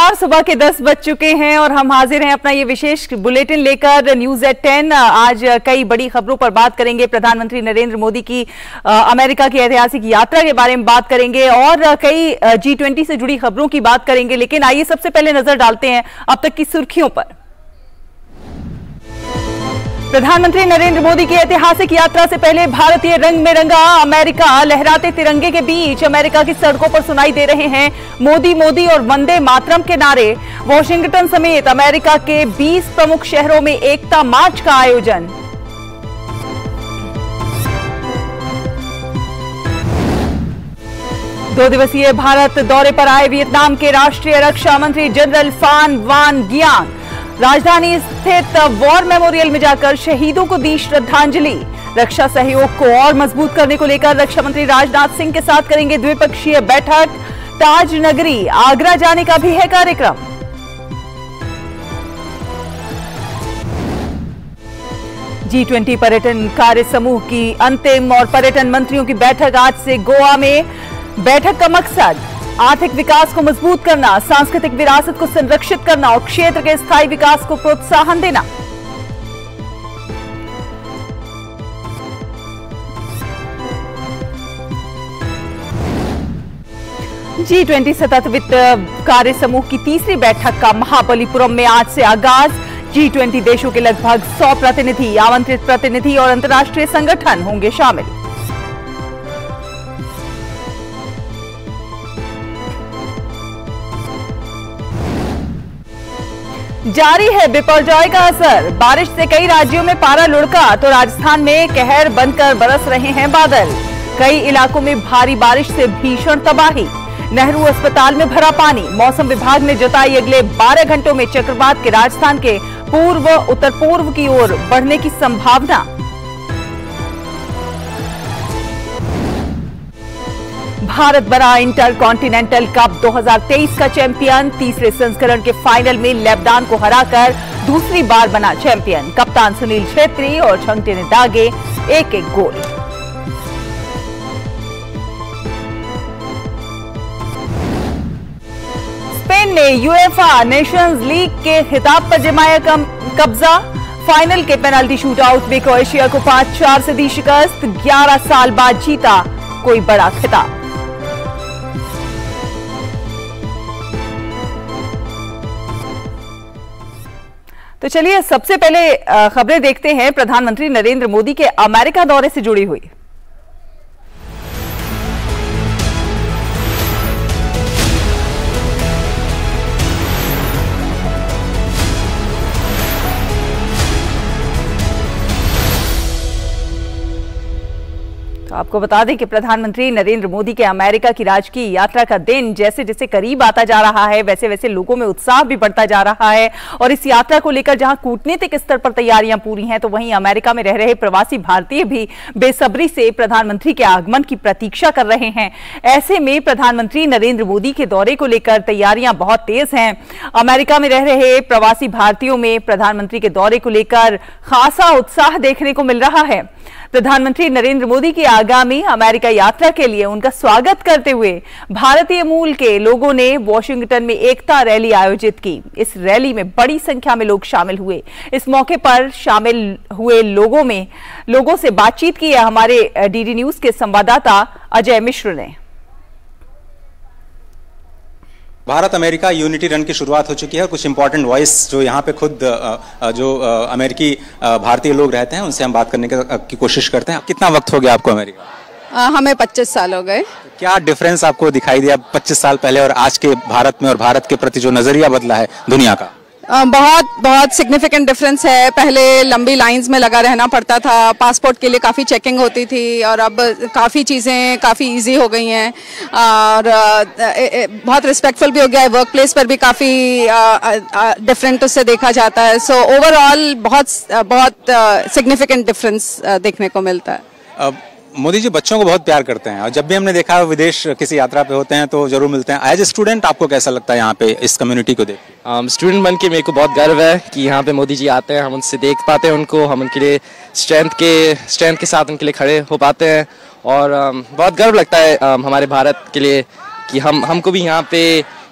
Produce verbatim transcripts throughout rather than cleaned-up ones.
नमस्कार, सुबह के दस बज चुके हैं और हम हाजिर हैं अपना ये विशेष बुलेटिन लेकर न्यूज एट टेन। आज कई बड़ी खबरों पर बात करेंगे। प्रधानमंत्री नरेंद्र मोदी की अमेरिका की ऐतिहासिक यात्रा के बारे में बात करेंगे और कई जी ट्वेंटी से जुड़ी खबरों की बात करेंगे। लेकिन आइए सबसे पहले नजर डालते हैं अब तक की सुर्खियों पर। प्रधानमंत्री नरेंद्र मोदी की ऐतिहासिक यात्रा से पहले भारतीय रंग में रंगा अमेरिका। लहराते तिरंगे के बीच अमेरिका की सड़कों पर सुनाई दे रहे हैं मोदी मोदी और वंदे मातरम के नारे। वॉशिंगटन समेत अमेरिका के बीस प्रमुख शहरों में एकता मार्च का आयोजन। दो दिवसीय भारत दौरे पर आए वियतनाम के राष्ट्रीय रक्षा मंत्री जनरल फान वान गियांग राजधानी स्थित वॉर मेमोरियल में जाकर शहीदों को दी श्रद्धांजलि। रक्षा सहयोग को और मजबूत करने को लेकर रक्षा मंत्री राजनाथ सिंह के साथ करेंगे द्विपक्षीय बैठक। ताज नगरी आगरा जाने का भी है कार्यक्रम। जी ट्वेंटी पर्यटन कार्य समूह की अंतिम और पर्यटन मंत्रियों की बैठक आज से गोवा में। बैठक का मकसद आर्थिक विकास को मजबूत करना, सांस्कृतिक विरासत को संरक्षित करना और क्षेत्र के स्थायी विकास को प्रोत्साहन देना। जी ट्वेंटी सतत वित्त कार्य समूह की तीसरी बैठक का महाबलीपुरम में आज से आगाज। जी ट्वेंटी देशों के लगभग सौ प्रतिनिधि, आमंत्रित प्रतिनिधि और अंतर्राष्ट्रीय संगठन होंगे शामिल। जारी है बिपरजॉय का असर। बारिश से कई राज्यों में पारा लुढ़का तो राजस्थान में कहर बनकर बरस रहे हैं बादल। कई इलाकों में भारी बारिश से भीषण तबाही। नेहरू अस्पताल में भरा पानी। मौसम विभाग ने जताई अगले बारह घंटों में चक्रवात के राजस्थान के पूर्व उत्तर पूर्व की ओर बढ़ने की संभावना। भारत बना इंटर कॉन्टिनेंटल कप दो हज़ार तेईस का चैंपियन। तीसरे संस्करण के फाइनल में लेबनान को हराकर दूसरी बार बना चैंपियन। कप्तान सुनील छेत्री और छंटे ने दागे एक एक गोल। स्पेन ने यूएफा नेशंस लीग के खिताब पर जमाया कब्जा। फाइनल के पेनल्टी शूटआउट में क्रोएशिया को पांच चार से दी शिकस्त। ग्यारह साल बाद जीता कोई बड़ा खिताब। तो चलिए सबसे पहले खबरें देखते हैं प्रधानमंत्री नरेंद्र मोदी के अमेरिका दौरे से जुड़ी हुई। तो आपको बता दें कि प्रधानमंत्री नरेंद्र मोदी के अमेरिका की राजकीय यात्रा का दिन जैसे जैसे करीब आता जा रहा है वैसे वैसे लोगों में उत्साह भी बढ़ता जा रहा है। और इस यात्रा को लेकर जहां कूटनीतिक स्तर पर तैयारियां पूरी हैं तो वहीं अमेरिका में रह रहे प्रवासी भारतीय भी बेसब्री से प्रधानमंत्री के आगमन की प्रतीक्षा कर रहे हैं। ऐसे में प्रधानमंत्री नरेंद्र मोदी के दौरे को लेकर तैयारियां बहुत तेज हैं। अमेरिका में रह रहे प्रवासी भारतीयों में प्रधानमंत्री के दौरे को लेकर खासा उत्साह देखने को मिल रहा है। प्रधानमंत्री नरेंद्र मोदी की आगामी अमेरिका यात्रा के लिए उनका स्वागत करते हुए भारतीय मूल के लोगों ने वॉशिंगटन में एकता रैली आयोजित की। इस रैली में बड़ी संख्या में लोग शामिल हुए। इस मौके पर शामिल हुए लोगों में लोगों से बातचीत की है हमारे डीडी न्यूज के संवाददाता अजय मिश्र ने। भारत अमेरिका यूनिटी रन की शुरुआत हो चुकी है। कुछ इंपॉर्टेंट वॉइस जो यहाँ पे खुद जो अमेरिकी भारतीय लोग रहते हैं उनसे हम बात करने की कोशिश करते हैं। कितना वक्त हो गया आपको अमेरिका? आ, हमें पच्चीस साल हो गए। क्या डिफरेंस आपको दिखाई दिया पच्चीस साल पहले और आज के भारत में और भारत के प्रति जो नजरिया बदला है दुनिया का? बहुत बहुत सिग्निफिकेंट डिफरेंस है। पहले लंबी लाइंस में लगा रहना पड़ता था, पासपोर्ट के लिए काफ़ी चेकिंग होती थी और अब काफ़ी चीज़ें काफ़ी इजी हो गई हैं और बहुत रिस्पेक्टफुल भी हो गया है। वर्क प्लेस पर भी काफ़ी डिफरेंट उससे देखा जाता है। सो ओवरऑल बहुत बहुत सिग्निफिकेंट डिफरेंस देखने को मिलता है। अब मोदी जी बच्चों को बहुत प्यार करते हैं और जब भी हमने देखा विदेश किसी यात्रा पे होते हैं तो जरूर मिलते हैं। एज ए स्टूडेंट आपको कैसा लगता है यहाँ पे इस कम्युनिटी को देख? स्टूडेंट um, बन के मेरे को बहुत गर्व है कि यहाँ पे मोदी जी आते हैं, हम उनसे देख पाते हैं उनको, हम उनके लिए स्ट्रेंथ के स्ट्रेंथ के साथ उनके लिए खड़े हो पाते हैं और um, बहुत गर्व लगता है um, हमारे भारत के लिए कि हम हमको भी यहाँ पे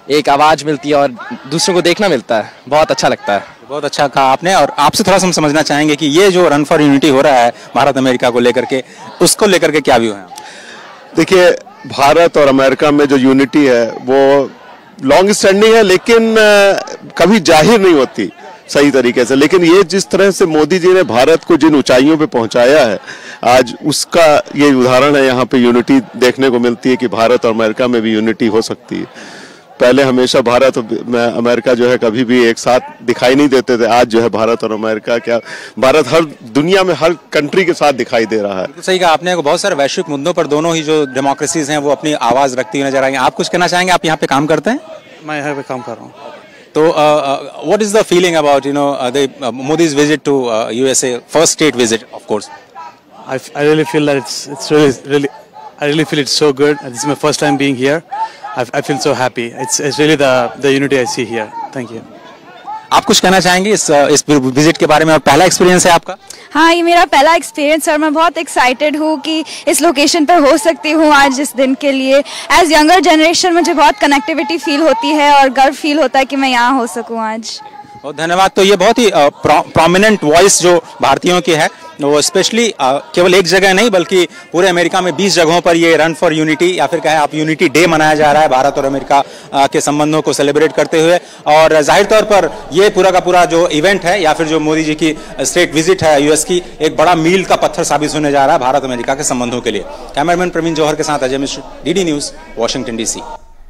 एक आवाज़ मिलती है और दूसरों को देखना मिलता है, बहुत अच्छा लगता है। बहुत अच्छा कहा आपने। और आपसे थोड़ा सा हम समझना चाहेंगे कि ये जो रन फॉर यूनिटी हो रहा है भारत अमेरिका को लेकर के, उसको लेकर के क्या व्यू है? देखिए, भारत और अमेरिका में जो यूनिटी है वो लॉन्ग स्टैंडिंग है, लेकिन कभी जाहिर नहीं होती सही तरीके से। लेकिन ये जिस तरह से मोदी जी ने भारत को जिन ऊंचाइयों पे पहुंचाया है आज, उसका ये उदाहरण है। यहाँ पे यूनिटी देखने को मिलती है कि भारत और अमेरिका में भी यूनिटी हो सकती है। पहले हमेशा भारत और अमेरिका जो है कभी भी एक साथ दिखाई नहीं देते थे। आज जो है भारत और अमेरिका, क्या भारत हर दुनिया में हर कंट्री के साथ दिखाई दे रहा है। सही कहा आपने। बहुत सारे वैश्विक मुद्दों पर दोनों ही जो डेमोक्रेसीज हैं वो अपनी आवाज रखती हुई नजर आएंगे। आप कुछ कहना चाहेंगे? आप यहाँ पे काम करते हैं? मैं यहाँ पे काम कर रहा हूँ। तो what is the feeling about you know the Modi's visit to USA, first state visit of course? I I really feel that it's it's really really I really feel it's so good. This is my first time being here. I I feel so happy. It's it's really the the unity I see here. Thank you. आप कुछ कहना चाहेंगे इस इस visit के बारे में? और पहला एक्सपीरियंस है आपका? हाँ, ये मेरा पहला एक्सपीरियंस और मैं बहुत एक्साइटेड हूँ कि इस लोकेशन पर हो सकती हूँ आज इस दिन के लिए। एज यंगर जनरेशन मुझे बहुत कनेक्टिविटी फील होती है और गर्व फील होता है कि मैं यहाँ हो सकूँ आज। बहुत धन्यवाद। तो ये बहुत ही प्रोमिनेंट वॉइस जो भारतीयों की है, वो स्पेशली केवल एक जगह नहीं बल्कि पूरे अमेरिका में बीस जगहों पर ये रन फॉर यूनिटी या फिर कहें आप यूनिटी डे मनाया जा रहा है भारत और अमेरिका के संबंधों को सेलिब्रेट करते हुए। और जाहिर तौर पर ये पूरा का पूरा जो इवेंट है या फिर जो मोदी जी की स्टेट विजिट है यूएस की, एक बड़ा मील का पत्थर साबित होने जा रहा है भारत अमेरिका के संबंधों के लिए। कैमरामैन प्रवीण जौहर के साथ Ajay Mishra, DD news, Washington DC.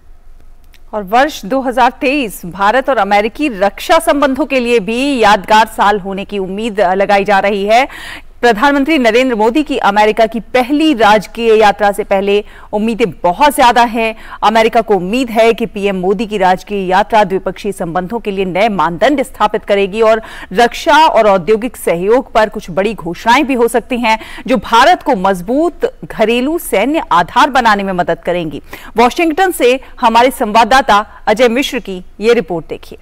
और वर्ष दो हज़ार तेईस भारत और अमेरिकी रक्षा संबंधों के लिए भी यादगार साल होने की उम्मीद लगाई जा रही है। प्रधानमंत्री नरेंद्र मोदी की अमेरिका की पहली राजकीय यात्रा से पहले उम्मीदें बहुत ज्यादा हैं। अमेरिका को उम्मीद है कि पीएम मोदी की राजकीय यात्रा द्विपक्षीय संबंधों के लिए नए मानदंड स्थापित करेगी और रक्षा और औद्योगिक सहयोग पर कुछ बड़ी घोषणाएं भी हो सकती हैं जो भारत को मजबूत घरेलू सैन्य आधार बनाने में मदद करेंगी। वॉशिंगटन से हमारे संवाददाता अजय मिश्र की ये रिपोर्ट देखिए।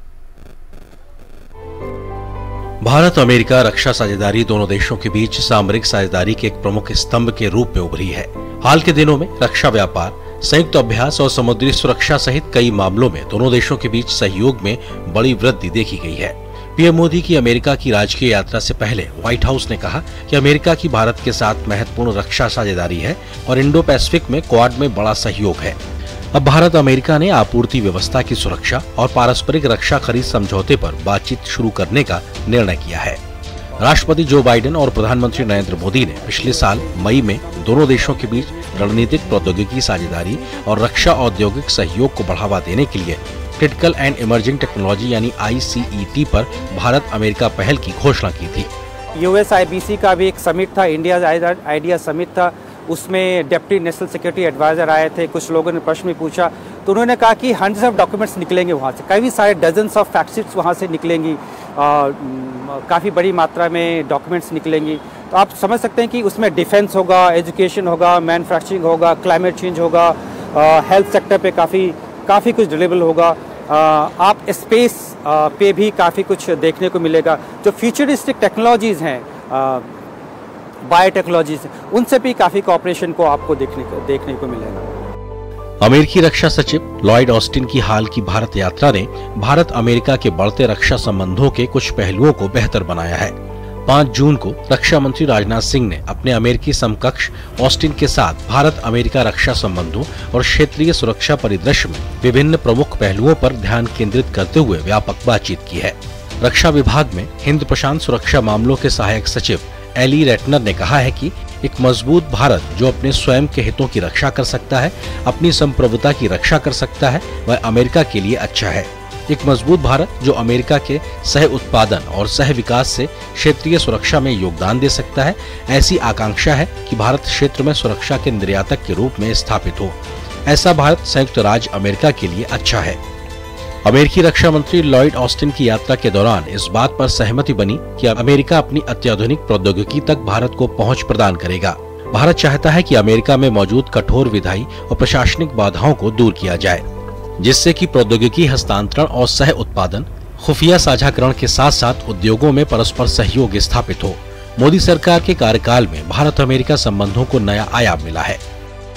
भारत अमेरिका रक्षा साझेदारी दोनों देशों के बीच सामरिक साझेदारी के एक प्रमुख स्तंभ के रूप में उभरी है। हाल के दिनों में रक्षा व्यापार, संयुक्त अभ्यास और समुद्री सुरक्षा सहित कई मामलों में दोनों देशों के बीच सहयोग में बड़ी वृद्धि देखी गई है। पीएम मोदी की अमेरिका की राजकीय यात्रा से पहले व्हाइट हाउस ने कहा कि अमेरिका की भारत के साथ महत्वपूर्ण रक्षा साझेदारी है और इंडो पैसिफिक में क्वाड में बड़ा सहयोग है। अब भारत अमेरिका ने आपूर्ति व्यवस्था की सुरक्षा और पारस्परिक रक्षा खरीद समझौते पर बातचीत शुरू करने का निर्णय किया है। राष्ट्रपति जो बाइडेन और प्रधानमंत्री नरेंद्र मोदी ने पिछले साल मई में दोनों देशों के बीच रणनीतिक प्रौद्योगिकी साझेदारी और रक्षा औद्योगिक सहयोग को बढ़ावा देने के लिए क्रिटिकल एंड इमर्जिंग टेक्नोलॉजी यानी आई सी ई टी पर भारत अमेरिका पहल की घोषणा की थी। यूएस आई बी सी का भी एक समिट था, इंडिया आइडिया समिट था, उसमें डिप्टी नेशनल सिक्योरिटी एडवाइजर आए थे। कुछ लोगों ने प्रश्न में पूछा तो उन्होंने कहा कि हंड्रेड्स ऑफ डॉक्यूमेंट्स निकलेंगे वहाँ से, कई सारे डजन्स ऑफ फैक्टशीट्स वहाँ से निकलेंगी, काफ़ी बड़ी मात्रा में डॉक्यूमेंट्स निकलेंगी। तो आप समझ सकते हैं कि उसमें डिफेंस होगा, एजुकेशन होगा, मैन्युफैक्चरिंग होगा, क्लाइमेट चेंज होगा, हेल्थ सेक्टर पे काफ़ी काफ़ी कुछ डिलीवर होगा। आप स्पेस पे भी काफ़ी कुछ देखने को मिलेगा। जो फ्यूचरिस्टिक टेक्नोलॉजीज़ हैं, बायोटेक्नोलॉजीज, उनसे भी काफी कॉपरेशन को आपको देखने को देखने को मिलेगा। अमेरिकी रक्षा सचिव लॉयड ऑस्टिन की हाल की भारत यात्रा ने भारत अमेरिका के बढ़ते रक्षा संबंधों के कुछ पहलुओं को बेहतर बनाया है। पाँच जून को रक्षा मंत्री राजनाथ सिंह ने अपने अमेरिकी समकक्ष ऑस्टिन के साथ भारत अमेरिका रक्षा संबंधों और क्षेत्रीय सुरक्षा परिदृश्य में विभिन्न प्रमुख पहलुओं पर ध्यान केंद्रित करते हुए व्यापक बातचीत की है। रक्षा विभाग में हिंद प्रशांत सुरक्षा मामलों के सहायक सचिव एली रेटनर ने कहा है कि एक मजबूत भारत जो अपने स्वयं के हितों की रक्षा कर सकता है, अपनी संप्रभुता की रक्षा कर सकता है, वह अमेरिका के लिए अच्छा है। एक मजबूत भारत जो अमेरिका के सह उत्पादन और सह विकास से क्षेत्रीय सुरक्षा में योगदान दे सकता है। ऐसी आकांक्षा है कि भारत क्षेत्र में सुरक्षा के निर्यातक के रूप में स्थापित हो। ऐसा भारत संयुक्त राज्य अमेरिका के लिए अच्छा है। अमेरिकी रक्षा मंत्री लॉयड ऑस्टिन की यात्रा के दौरान इस बात पर सहमति बनी कि अमेरिका अपनी अत्याधुनिक प्रौद्योगिकी तक भारत को पहुंच प्रदान करेगा। भारत चाहता है कि अमेरिका में मौजूद कठोर विधायी और प्रशासनिक बाधाओं को दूर किया जाए, जिससे कि प्रौद्योगिकी हस्तांतरण और सह उत्पादन, खुफिया साझाकरण के साथ साथ उद्योगों में परस्पर सहयोग स्थापित हो। मोदी सरकार के कार्यकाल में भारत अमेरिका संबंधों को नया आयाम मिला है।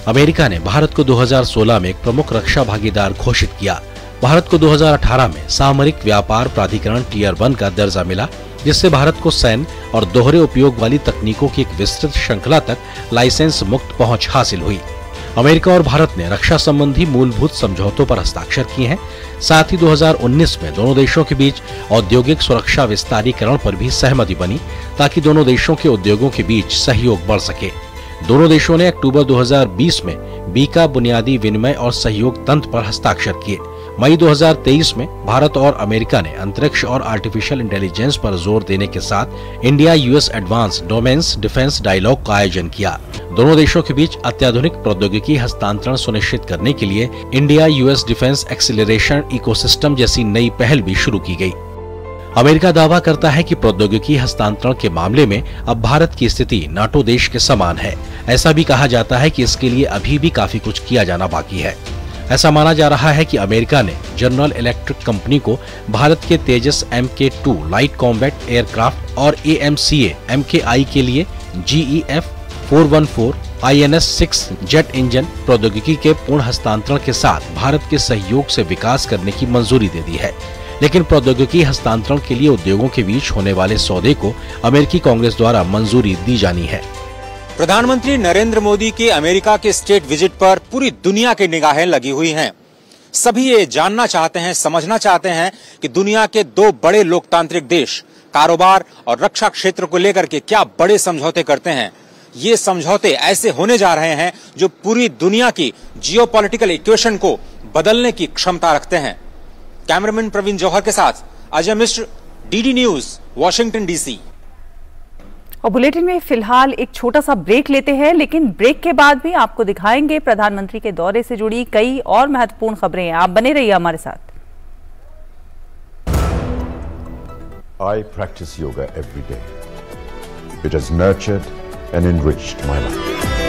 अमेरिका ने भारत को दो हज़ार सोलह में एक प्रमुख रक्षा भागीदार घोषित किया। भारत को दो हज़ार अठारह में सामरिक व्यापार प्राधिकरण टीयर वन का दर्जा मिला, जिससे भारत को सैन्य और दोहरे उपयोग वाली तकनीकों की एक विस्तृत श्रृंखला तक लाइसेंस मुक्त पहुंच हासिल हुई। अमेरिका और भारत ने रक्षा संबंधी मूलभूत समझौतों पर हस्ताक्षर किए हैं। साथ ही दो हज़ार उन्नीस में दोनों देशों के बीच औद्योगिक सुरक्षा विस्तारीकरण पर भी सहमति बनी, ताकि दोनों देशों के उद्योगों के बीच सहयोग बढ़ सके। दोनों देशों ने अक्टूबर दो हज़ार बीस में बीका बुनियादी विनिमय और सहयोग तंत्र पर हस्ताक्षर किए। मई दो हज़ार तेईस में भारत और अमेरिका ने अंतरिक्ष और आर्टिफिशियल इंटेलिजेंस पर जोर देने के साथ India US advance domains defence dialogue का आयोजन किया। दोनों देशों के बीच अत्याधुनिक प्रौद्योगिकी हस्तांतरण सुनिश्चित करने के लिए India US defence acceleration ecosystem जैसी नई पहल भी शुरू की गई। अमेरिका दावा करता है कि प्रौद्योगिकी हस्तांतरण के मामले में अब भारत की स्थिति नाटो देश के समान है। ऐसा भी कहा जाता है कि इसके लिए अभी भी काफी कुछ किया जाना बाकी है। ऐसा माना जा रहा है कि अमेरिका ने जनरल इलेक्ट्रिक कंपनी को भारत के Tejas M K two light combat aircraft और A M C A M के आई के लिए G E F four one four I N S six jet engine प्रौद्योगिकी के पूर्ण हस्तांतरण के साथ भारत के सहयोग से विकास करने की मंजूरी दे दी है। लेकिन प्रौद्योगिकी हस्तांतरण के लिए उद्योगों के बीच होने वाले सौदे को अमेरिकी कांग्रेस द्वारा मंजूरी दी जानी है। प्रधानमंत्री नरेंद्र मोदी के अमेरिका के स्टेट विजिट पर पूरी दुनिया की निगाहें लगी हुई हैं। सभी ये जानना चाहते हैं, समझना चाहते हैं कि दुनिया के दो बड़े लोकतांत्रिक देश कारोबार और रक्षा क्षेत्र को लेकर के क्या बड़े समझौते करते हैं। ये समझौते ऐसे होने जा रहे हैं जो पूरी दुनिया की जियोपॉलिटिकल इक्वेशन को बदलने की क्षमता रखते हैं। कैमरामैन प्रवीण जौहर के साथ Ajay Mishra, DD news, Washington DC. और बुलेटिन में फिलहाल एक छोटा सा ब्रेक लेते हैं, लेकिन ब्रेक के बाद भी आपको दिखाएंगे प्रधानमंत्री के दौरे से जुड़ी कई और महत्वपूर्ण खबरें। आप बने रहिए हमारे साथ। I practice yoga every day. It has nurtured and enriched my life.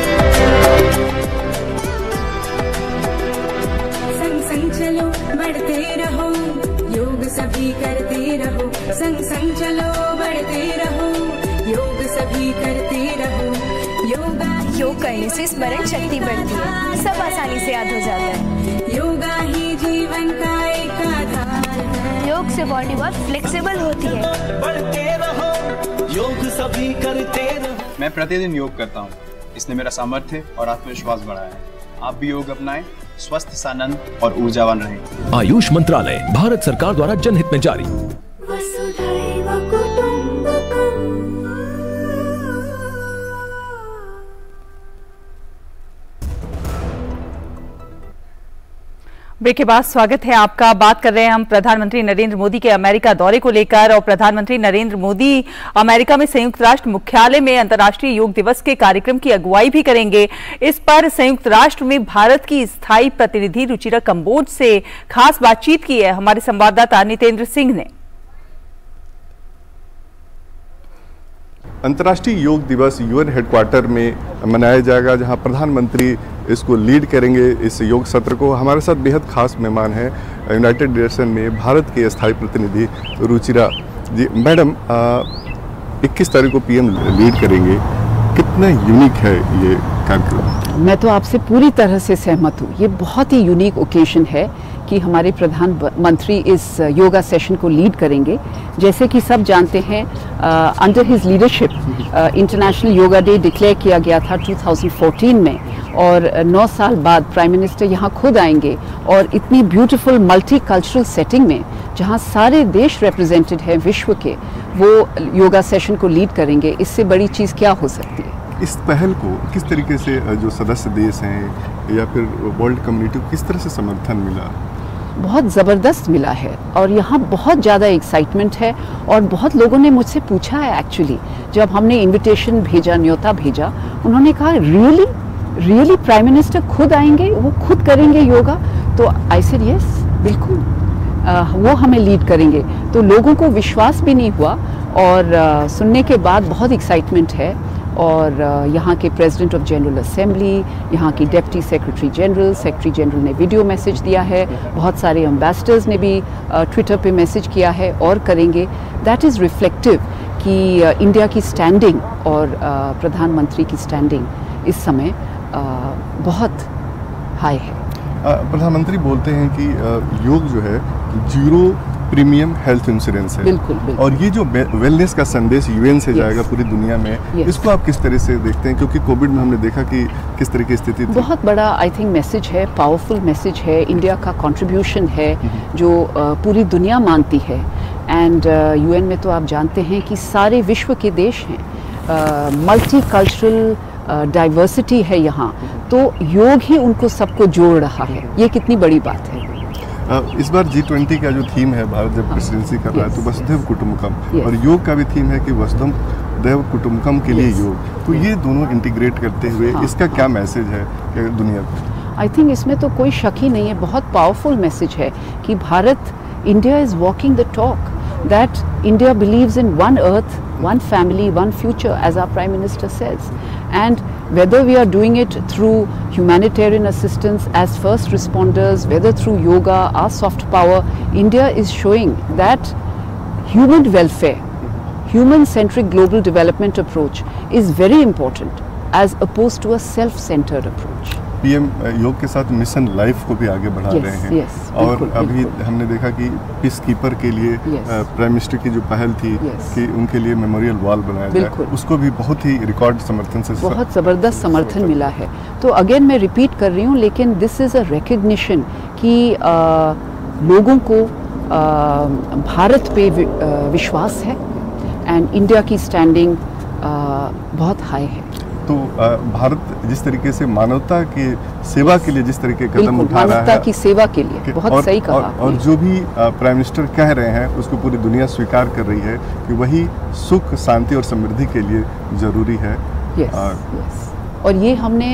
संग संग चलो बढ़ते रहो, योग सभी करते रहो। संग संग चलो बढ़ते रहो, योग सभी करते रहो। योगा योग करने से स्मरण शक्ति बढ़ती है, सब आसानी से याद हो जाता है। योगा ही जीवन का एक आधार है। योग से बॉडी बहुत फ्लेक्सिबल होती है। बढ़ते रहो, योग सभी करते रहो। मैं प्रतिदिन योग करता हूँ, इसने मेरा सामर्थ्य और आत्मविश्वास बढ़ाया है। आप भी योग अपनाएं, स्वस्थ, सानंद और ऊर्जावान रहें। आयुष मंत्रालय, भारत सरकार द्वारा जनहित में जारी। वसुधैव कुटुंबकम्। ब्रेक के बाद स्वागत है आपका। बात कर रहे हैं हम प्रधानमंत्री नरेंद्र मोदी के अमेरिका दौरे को लेकर, और प्रधानमंत्री नरेंद्र मोदी अमेरिका में संयुक्त राष्ट्र मुख्यालय में अंतर्राष्ट्रीय योग दिवस के कार्यक्रम की अगुवाई भी करेंगे। इस पर संयुक्त राष्ट्र में भारत की स्थायी प्रतिनिधि रुचिरा कंबोज से खास बातचीत की है हमारे संवाददाता नितेंद्र सिंह ने। अंतर्राष्ट्रीय योग दिवस यूएन हेडक्वार्टर में मनाया जाएगा, जहां प्रधानमंत्री इसको लीड करेंगे इस योग सत्र को। हमारे साथ बेहद खास मेहमान हैं यूनाइटेड नेशन में भारत के स्थायी प्रतिनिधि रुचिरा जी। मैडम, इक्कीस तारीख को पीएम लीड करेंगे, कितना यूनिक है ये कार्यक्रम? मैं तो आपसे पूरी तरह से सहमत हूँ। ये बहुत ही यूनिक ओकेजन है कि हमारे प्रधानमंत्री इस योगा सेशन को लीड करेंगे। जैसे कि सब जानते हैं, under his leadership international yoga day declare किया गया था दो हज़ार चौदह में, और नौ साल बाद प्राइम मिनिस्टर यहाँ खुद आएंगे और इतनी ब्यूटीफुल मल्टी कल्चरल सेटिंग में, जहाँ सारे देश रिप्रेजेंटेड हैं विश्व के, वो योगा सेशन को लीड करेंगे। इससे बड़ी चीज़ क्या हो सकती है? इस पहल को किस तरीके से जो सदस्य देश हैं या फिर वर्ल्ड कम्युनिटी को किस तरह से समर्थन मिला? बहुत ज़बरदस्त मिला है, और यहाँ बहुत ज़्यादा एक्साइटमेंट है। और बहुत लोगों ने मुझसे पूछा है एक्चुअली, जब हमने इनविटेशन भेजा, न्योता भेजा, उन्होंने कहा रियली रियली प्राइम मिनिस्टर खुद आएंगे, वो खुद करेंगे योगा? तो आई सेड यस, बिल्कुल आ, वो हमें लीड करेंगे। तो लोगों को विश्वास भी नहीं हुआ, और आ, सुनने के बाद बहुत एक्साइटमेंट है। और यहाँ के प्रेसिडेंट ऑफ जनरल असेंबली, यहाँ की deputy secretary general, secretary general ने वीडियो मैसेज दिया है, बहुत सारे एम्बेसडर्स ने भी ट्विटर पे मैसेज किया है और करेंगे। दैट इज़ रिफ्लेक्टिव कि इंडिया की स्टैंडिंग और प्रधानमंत्री की स्टैंडिंग इस समय बहुत हाई है। प्रधानमंत्री बोलते हैं कि योग जो है जीरो प्रीमियम हेल्थ इंश्योरेंस है। बिल्कुल, बिल्कुल। और ये जो वेलनेस का संदेश यूएन से जाएगा पूरी दुनिया में, इसको आप किस तरह से देखते हैं? क्योंकि कोविड में हमने देखा कि किस तरह की स्थिति थी। बहुत बड़ा आई थिंक मैसेज है, पावरफुल मैसेज है, इंडिया का कंट्रीब्यूशन है जो पूरी दुनिया मानती है। एंड यूएन में तो आप जानते हैं कि सारे विश्व के देश हैं, मल्टी कल्चरल डाइवर्सिटी है यहाँ, तो योग ही उनको सबको जोड़ रहा है। ये कितनी बड़ी बात है। इस बार जी ट्वेंटी का जो थीम है, भारत जब प्रेसिडेंसी कर रहा है, तो वसुधैव कुटुंबकम, और योग का भी थीम है कि वसुधैव कुटुंबकम के लिए योग। तो ये दोनों इंटीग्रेट करते हुए इसका क्या मैसेज है दुनिया को? आई थिंक इसमें तो कोई शक ही नहीं है, बहुत पावरफुल मैसेज है कि Bharat, India is walking the talk, that India believes in one earth, one family, one future, as our Prime Minister says. And whether we are doing it through humanitarian assistance as first responders, whether through yoga, our soft power, India is showing that human welfare, human-centric global development approach is very important as opposed to a self-centered approach. PM योग के साथ mission life को भी आगे बढ़ा yes, रहे हैं yes, और बिल्कुल, अभी बिल्कुल। हमने देखा कि पीस कीपर के लिए yes, प्राइम मिनिस्टर की जो पहल थी yes, कि उनके लिए मेमोरियल वॉल बनाया जाए, उसको भी बहुत ही रिकॉर्ड समर्थन से बहुत ज़बरदस्त समर्थन मिला है। तो अगेन मैं रिपीट कर रही हूँ, लेकिन दिस इज़ अ रिकग्निशन कि आ, लोगों को आ, भारत पे विश्वास है एंड इंडिया की स्टैंडिंग बहुत हाई है। तो भारत जिस तरीके से मानवता की सेवा के लिए जिस तरीके कदम उठा रहा है, मानवता की सेवा के लिए बहुत और, सही कहा। और, और जो भी प्राइम मिनिस्टर कह रहे हैं उसको पूरी दुनिया स्वीकार कर रही है कि वही सुख, शांति और समृद्धि के लिए जरूरी है। Yes, yes. और ये हमने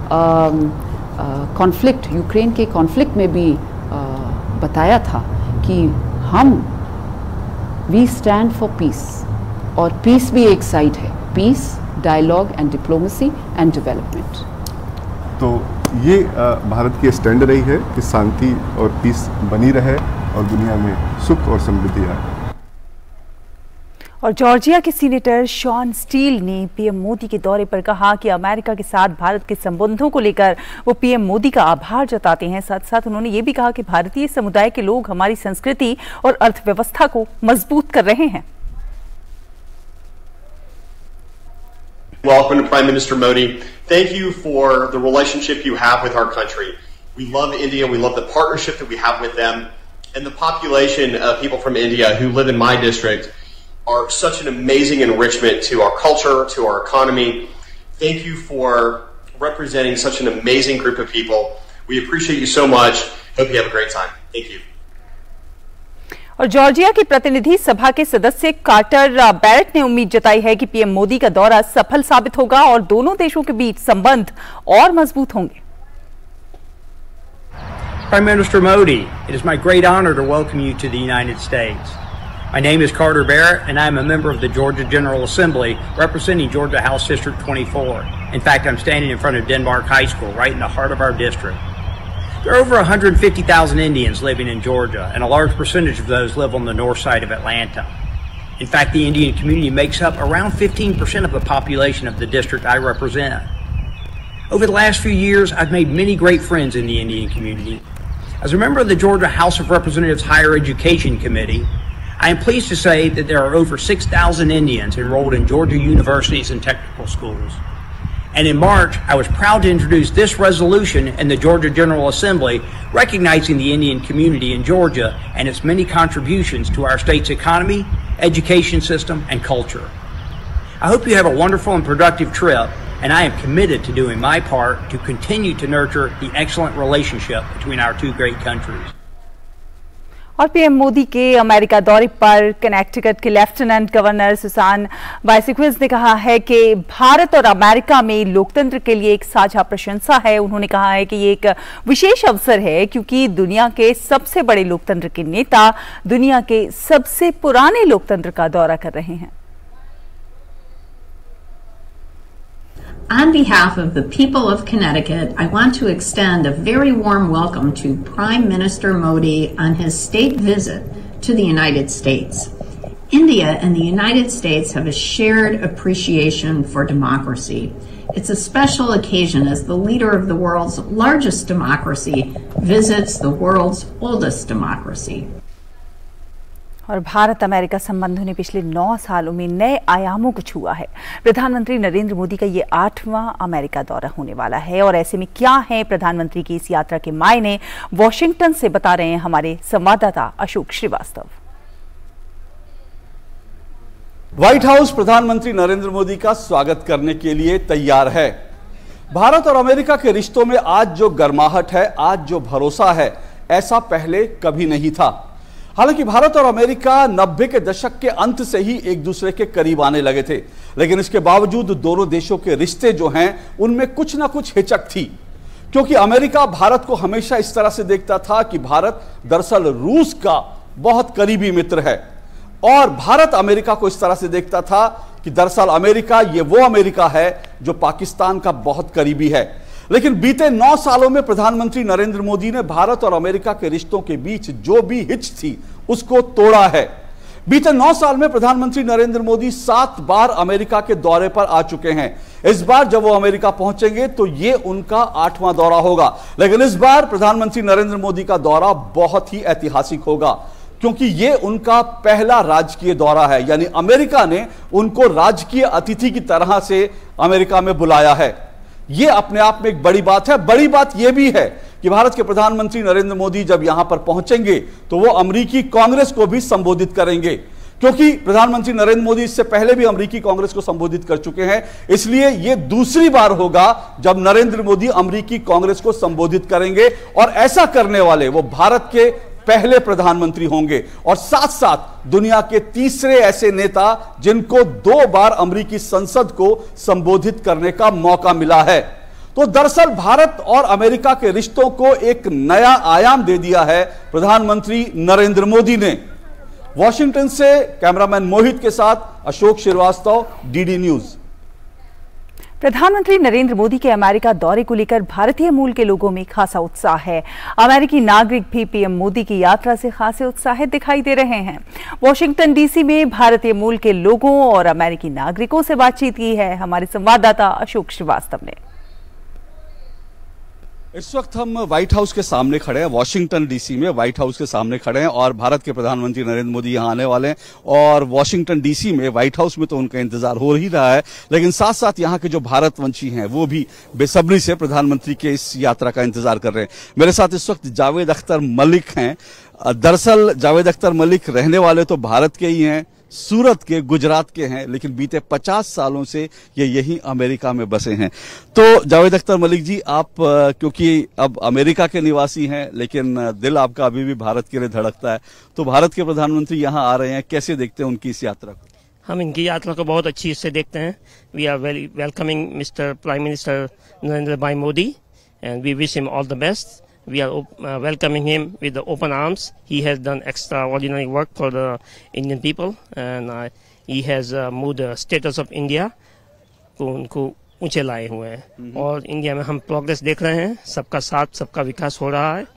कॉन्फ्लिक्ट, यूक्रेन के कॉन्फ्लिक्ट में भी आ, बताया था कि हम वी स्टैंड फॉर पीस, और पीस भी एक साइड है, peace, dialogue and diplomacy and development. तो ये भारत की स्टैंड रही है कि शांति और पीस बनी रहे और दुनिया में सुख और समृद्धि आए। और जॉर्जिया के सीनेटर शॉन स्टील ने पीएम मोदी के दौरे पर कहा कि अमेरिका के साथ भारत के संबंधों को लेकर वो पीएम मोदी का आभार जताते हैं। साथ साथ उन्होंने ये भी कहा कि भारतीय समुदाय के लोग हमारी संस्कृति और अर्थव्यवस्था को मजबूत कर रहे हैं। Welcome to Prime Minister Modi. Thank you for the relationship you have with our country. We love India. We love the partnership that we have with them. And the population of people from India who live in my district are such an amazing enrichment to our culture, to our economy. Thank you for representing such an amazing group of people. We appreciate you so much. Hope you have a great time. Thank you. और Georgia की प्रतिनिधि सभा के सदस्य quarter Barrett ने उम्मीद जताई है कि पीएम मोदी का दौरा सफल साबित होगा और दोनों देशों के बीच संबंध और मजबूत होंगे। Prime Minister Modi, it is my great honor to welcome you to the United States. My name is Carter Barrett, and I am a member of the Georgia General Assembly representing Georgia House District twenty-four. In fact, I'm standing in front of Denmark High School, right in the heart of our district. There are over one hundred fifty thousand Indians living in Georgia, and a large percentage of those live on the north side of Atlanta. In fact, the Indian community makes up around fifteen percent of the population of the district I represent. Over the last few years, I've made many great friends in the Indian community. As a member of the Georgia House of Representatives Higher Education Committee, I am pleased to say that there are over six thousand Indians enrolled in Georgia universities and technical schools. And in March, I was proud to introduce this resolution in the Georgia General Assembly, recognizing the Indian community in Georgia and its many contributions to our state's economy, education system, and culture. I hope you have a wonderful and productive trip, and I am committed to doing my part to continue to nurture the excellent relationship between our two great countries. और PM Modi के America दौरे पर Connecticut के lieutenant governor Susan वाइसिक्विज ने कहा है कि भारत और अमेरिका में लोकतंत्र के लिए एक साझा प्रशंसा है। उन्होंने कहा है कि ये एक विशेष अवसर है क्योंकि दुनिया के सबसे बड़े लोकतंत्र के नेता दुनिया के सबसे पुराने लोकतंत्र का दौरा कर रहे हैं। On behalf of the people of Connecticut, I want to extend a very warm welcome to Prime Minister Modi on his state visit to the United States. India and the United States have a shared appreciation for democracy. It's a special occasion as the leader of the world's largest democracy visits the world's oldest democracy. और Bharat America संबंधों ने पिछले नौ सालों में नए आयामों को छुआ है। प्रधानमंत्री नरेंद्र मोदी का ये आठवां अमेरिका दौरा होने वाला है और ऐसे में क्या है प्रधानमंत्री की इस यात्रा के मायने, वॉशिंगटन से बता रहे हैं हमारे संवाददाता अशोक श्रीवास्तव। व्हाइट हाउस प्रधानमंत्री नरेंद्र मोदी का स्वागत करने के लिए तैयार है। भारत और अमेरिका के रिश्तों में आज जो गर्माहट है, आज जो भरोसा है, ऐसा पहले कभी नहीं था। हालांकि भारत और अमेरिका नब्बे के दशक के अंत से ही एक दूसरे के करीब आने लगे थे, लेकिन इसके बावजूद दोनों देशों के रिश्ते जो हैं उनमें कुछ ना कुछ हिचक थी, क्योंकि अमेरिका भारत को हमेशा इस तरह से देखता था कि भारत दरअसल रूस का बहुत करीबी मित्र है, और भारत अमेरिका को इस तरह से देखता था कि दरअसल अमेरिका ये वो अमेरिका है जो पाकिस्तान का बहुत करीबी है। लेकिन बीते नौ सालों में प्रधानमंत्री नरेंद्र मोदी ने भारत और अमेरिका के रिश्तों के बीच जो भी हिच थी उसको तोड़ा है। बीते नौ साल में प्रधानमंत्री नरेंद्र मोदी सात बार अमेरिका के दौरे पर आ चुके हैं। इस बार जब वो अमेरिका पहुंचेंगे तो ये उनका आठवां दौरा होगा, लेकिन इस बार प्रधानमंत्री नरेंद्र मोदी का दौरा बहुत ही ऐतिहासिक होगा, क्योंकि ये उनका पहला राजकीय दौरा है। यानी अमेरिका ने उनको राजकीय अतिथि की तरह से अमेरिका में बुलाया है। ये अपने आप में एक बड़ी बात है। बड़ी बात यह भी है कि भारत के प्रधानमंत्री नरेंद्र मोदी जब यहां पर पहुंचेंगे तो वो अमेरिकी कांग्रेस को भी संबोधित करेंगे, क्योंकि प्रधानमंत्री नरेंद्र मोदी इससे पहले भी अमेरिकी कांग्रेस को संबोधित कर चुके हैं। इसलिए यह दूसरी बार होगा जब नरेंद्र मोदी अमेरिकी कांग्रेस को संबोधित करेंगे, और ऐसा करने वाले वो भारत के पहले प्रधानमंत्री होंगे और साथ साथ दुनिया के तीसरे ऐसे नेता जिनको दो बार अमेरिकी संसद को संबोधित करने का मौका मिला है। तो दरअसल भारत और अमेरिका के रिश्तों को एक नया आयाम दे दिया है प्रधानमंत्री नरेंद्र मोदी ने। वॉशिंगटन से कैमरामैन मोहित के साथ अशोक श्रीवास्तव, डीडी न्यूज। प्रधानमंत्री नरेंद्र मोदी के अमेरिका दौरे को लेकर भारतीय मूल के लोगों में खासा उत्साह है। अमेरिकी नागरिक भी पीएम मोदी की यात्रा से खासे उत्साहित दिखाई दे रहे हैं। वॉशिंगटन डीसी में भारतीय मूल के लोगों और अमेरिकी नागरिकों से बातचीत की है हमारे संवाददाता अशोक श्रीवास्तव ने। इस वक्त हम व्हाइट हाउस के सामने खड़े हैं, वॉशिंगटन डीसी में व्हाइट हाउस के सामने खड़े हैं, और भारत के प्रधानमंत्री नरेंद्र मोदी यहां आने वाले हैं। और वॉशिंगटन डीसी में व्हाइट हाउस में तो उनका इंतजार हो ही रहा है, लेकिन साथ साथ यहां के जो भारतवंशी हैं वो भी बेसब्री से प्रधानमंत्री के इस यात्रा का इंतजार कर रहे हैं। मेरे साथ इस वक्त जावेद अख्तर मलिक हैं। दरअसल जावेद अख्तर मलिक रहने वाले तो भारत के ही हैं, सूरत के, गुजरात के हैं, लेकिन बीते पचास सालों से ये यही अमेरिका में बसे हैं। तो जावेद अख्तर मलिक जी, आप क्योंकि अब अमेरिका के निवासी हैं लेकिन दिल आपका अभी भी भारत के लिए धड़कता है, तो भारत के प्रधानमंत्री यहाँ आ रहे हैं, कैसे देखते हैं उनकी इस यात्रा को? हम इनकी यात्रा को बहुत अच्छी से देखते हैं। We are very welcoming Mister Prime Minister Narendra bhai Modi and we wish him all the best. We are uh, welcoming him with the open arms. He has done extraordinary work for the Indian people, and uh, he has uh, moved the status of India को उनको ऊंचे लाए हुए हैं। mm-hmm. और India में हम progress देख रहे हैं, सबका साथ सबका विकास हो रहा है।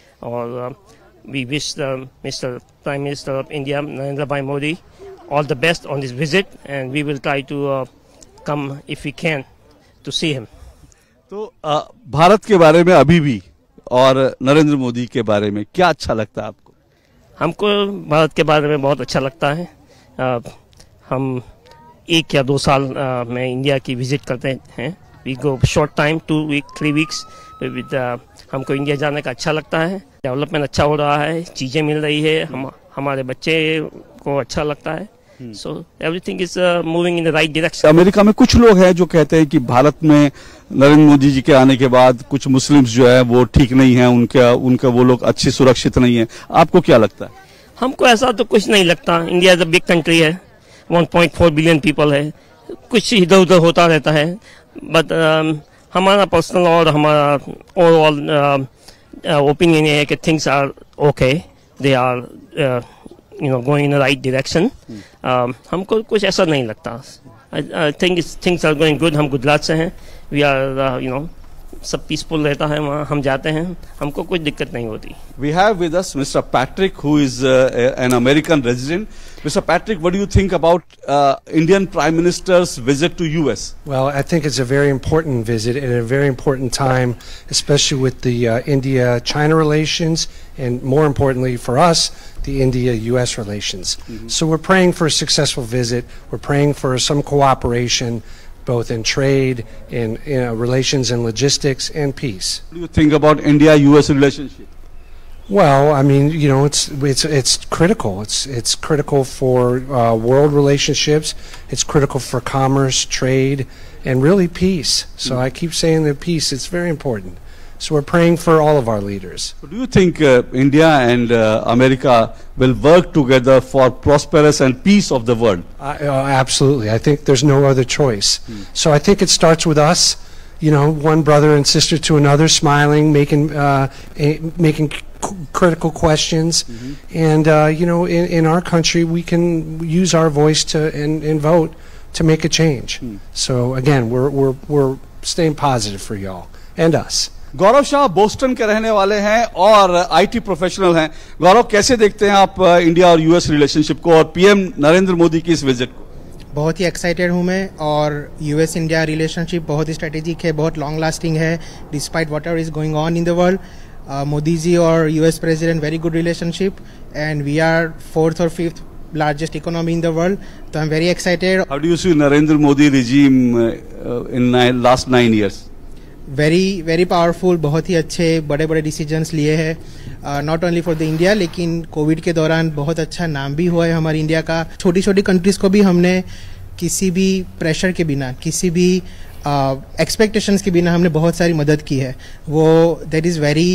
और we wish the Mister Prime Minister of India Narendra Bhai Modi all the best on this visit, and we will try to uh, come if we can to see him. तो uh, भारत के बारे में अभी भी और नरेंद्र मोदी के बारे में क्या अच्छा लगता है आपको? हमको भारत के बारे में बहुत अच्छा लगता है। आ, हम एक या दो साल आ, में इंडिया की विजिट करते हैं। We go short time, two week three weeks with. हमको इंडिया जाने का अच्छा लगता है। डेवलपमेंट अच्छा हो रहा है, चीज़ें मिल रही है, हम हमारे बच्चे को अच्छा लगता है। So everything is moving in the right direction. America में कुछ लोग हैं जो कहते हैं कि भारत में नरेंद्र मोदी जी के आने के बाद कुछ मुस्लिम्स जो है वो ठीक नहीं है, उनका उनका वो लोग अच्छी सुरक्षित नहीं है। आपको क्या लगता है? हमको ऐसा तो कुछ नहीं लगता। India is a big country है, one point four billion people है, कुछ इधर उधर होता रहता है। बट uh, हमारा पर्सनल और हमारा ओवरऑल ओपिनियन है कि things are okay, they are you know going in the right direction. hmm. um, हमको कुछ ऐसा नहीं लगता। I, I think it's, things are going good. हम गुजरात से हैं। We are uh, you know सब पीसफुल रहता है, वहाँ हम जाते हैं, हमको कोई दिक्कत नहीं होती। We have with us Mister Patrick, who is uh, an American resident. Mister Patrick, what do you think about uh, Indian Prime Minister's visit to U S? Well, I think it's a very important visit and a very important time, especially with the uh, India-China relations, and more importantly for us, the India-U S relations. Mm-hmm. So we're praying for a successful visit. We're praying for some cooperation, both in trade, in you know, relations and logistics, and peace. What do you think about India-U S relationship? Well, I mean, you know, it's it's it's critical. It's it's critical for uh, world relationships. It's critical for commerce, trade, and really peace. So mm. I keep saying that peace. It's very important. So we're praying for all of our leaders. So do you think uh, India and uh, America will work together for prosperous and peace of the world? Uh, uh, absolutely. I think there's no other choice. Mm. So I think it starts with us. You know, one brother and sister to another, smiling, making uh, a, making critical questions, mm-hmm. and uh, you know, in, in our country, we can use our voice to and, and vote to make a change. Mm. So again, we're we're we're staying positive for y'all and us. Gaurav Shah Boston के रहने वाले हैं और IT professional हैं। गौरव, कैसे देखते हैं आप इंडिया और यूएस रिलेशनशिप को और पीएम नरेंद्र मोदी की इस विजिट को? बहुत ही एक्साइटेड हूँ मैं, और यूएस इंडिया रिलेशनशिप बहुत ही स्ट्रेटेजिक है, बहुत लॉन्ग लास्टिंग है, despite whatever is going on in the world. Modi ji और US president very good relationship, and we are fourth और fifth largest economy in the world. So I'm very excited. How do you see Narendra Modi regime uh, in nine, last nine years? Very very powerful, बहुत ही अच्छे बड़े बड़े decisions लिए हैं, not only for the India, लेकिन covid के दौरान बहुत अच्छा नाम भी हुआ है हमारी इंडिया का। छोटी छोटी कंट्रीज को भी हमने किसी भी प्रेशर के बिना, किसी भी एक्सपेक्टेशंस uh, के बिना हमने बहुत सारी मदद की है। वो that is very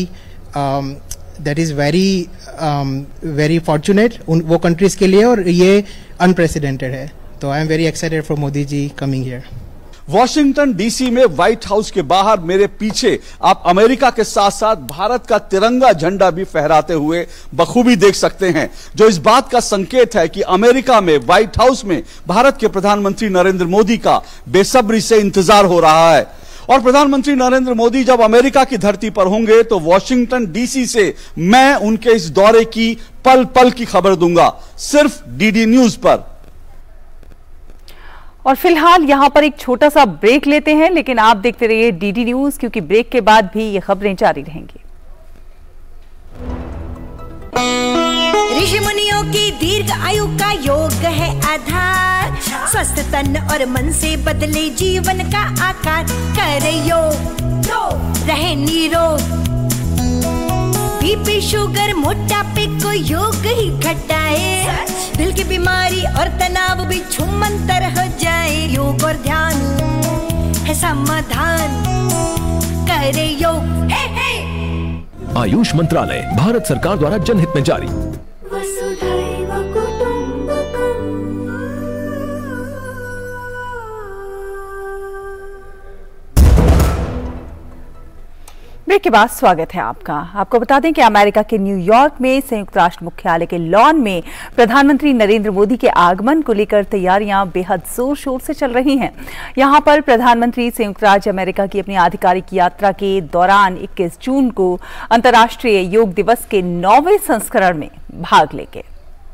that is very very fortunate उन वो कंट्रीज के लिए, और ये अनप्रेसिडेंटेड है। तो I am very excited for Modi ji coming here. Washington DC में व्हाइट हाउस के बाहर मेरे पीछे आप अमेरिका के साथ साथ भारत का तिरंगा झंडा भी फहराते हुए बखूबी देख सकते हैं, जो इस बात का संकेत है कि अमेरिका में व्हाइट हाउस में भारत के प्रधानमंत्री नरेंद्र मोदी का बेसब्री से इंतजार हो रहा है। और प्रधानमंत्री नरेंद्र मोदी जब अमेरिका की धरती पर होंगे तो वॉशिंगटन डीसी से मैं उनके इस दौरे की पल पल की खबर दूंगा, सिर्फ डीडी न्यूज पर। और फिलहाल यहां पर एक छोटा सा ब्रेक लेते हैं, लेकिन आप देखते रहिए डीडी न्यूज, क्योंकि ब्रेक के बाद भी ये खबरें जारी रहेंगी। ऋषि मुनियों की दीर्घ आयु का योग है आधार, स्वस्थ तन और मन से बदले जीवन का आकार, करे योग रहे निरोग, बीपी शुगर मोटापे को योग ही घटाए, दिल की बीमारी और तनाव भी छूमंतर हो जाए, योग और ध्यान है समाधान, करे योग। हे हे। आयुष मंत्रालय, भारत सरकार द्वारा जनहित में जारी। वसुधैव कुटुंबकम्। ब्रेक के बाद स्वागत है आपका। आपको बता दें कि अमेरिका के न्यूयॉर्क में संयुक्त राष्ट्र मुख्यालय के लॉन में प्रधानमंत्री नरेंद्र मोदी के आगमन को लेकर तैयारियां बेहद जोर शोर से चल रही हैं। यहां पर प्रधानमंत्री संयुक्त राज्य अमेरिका की अपनी आधिकारिक यात्रा के दौरान इक्कीस जून को अंतर्राष्ट्रीय योग दिवस के नौवें संस्करण में भाग लेंगे।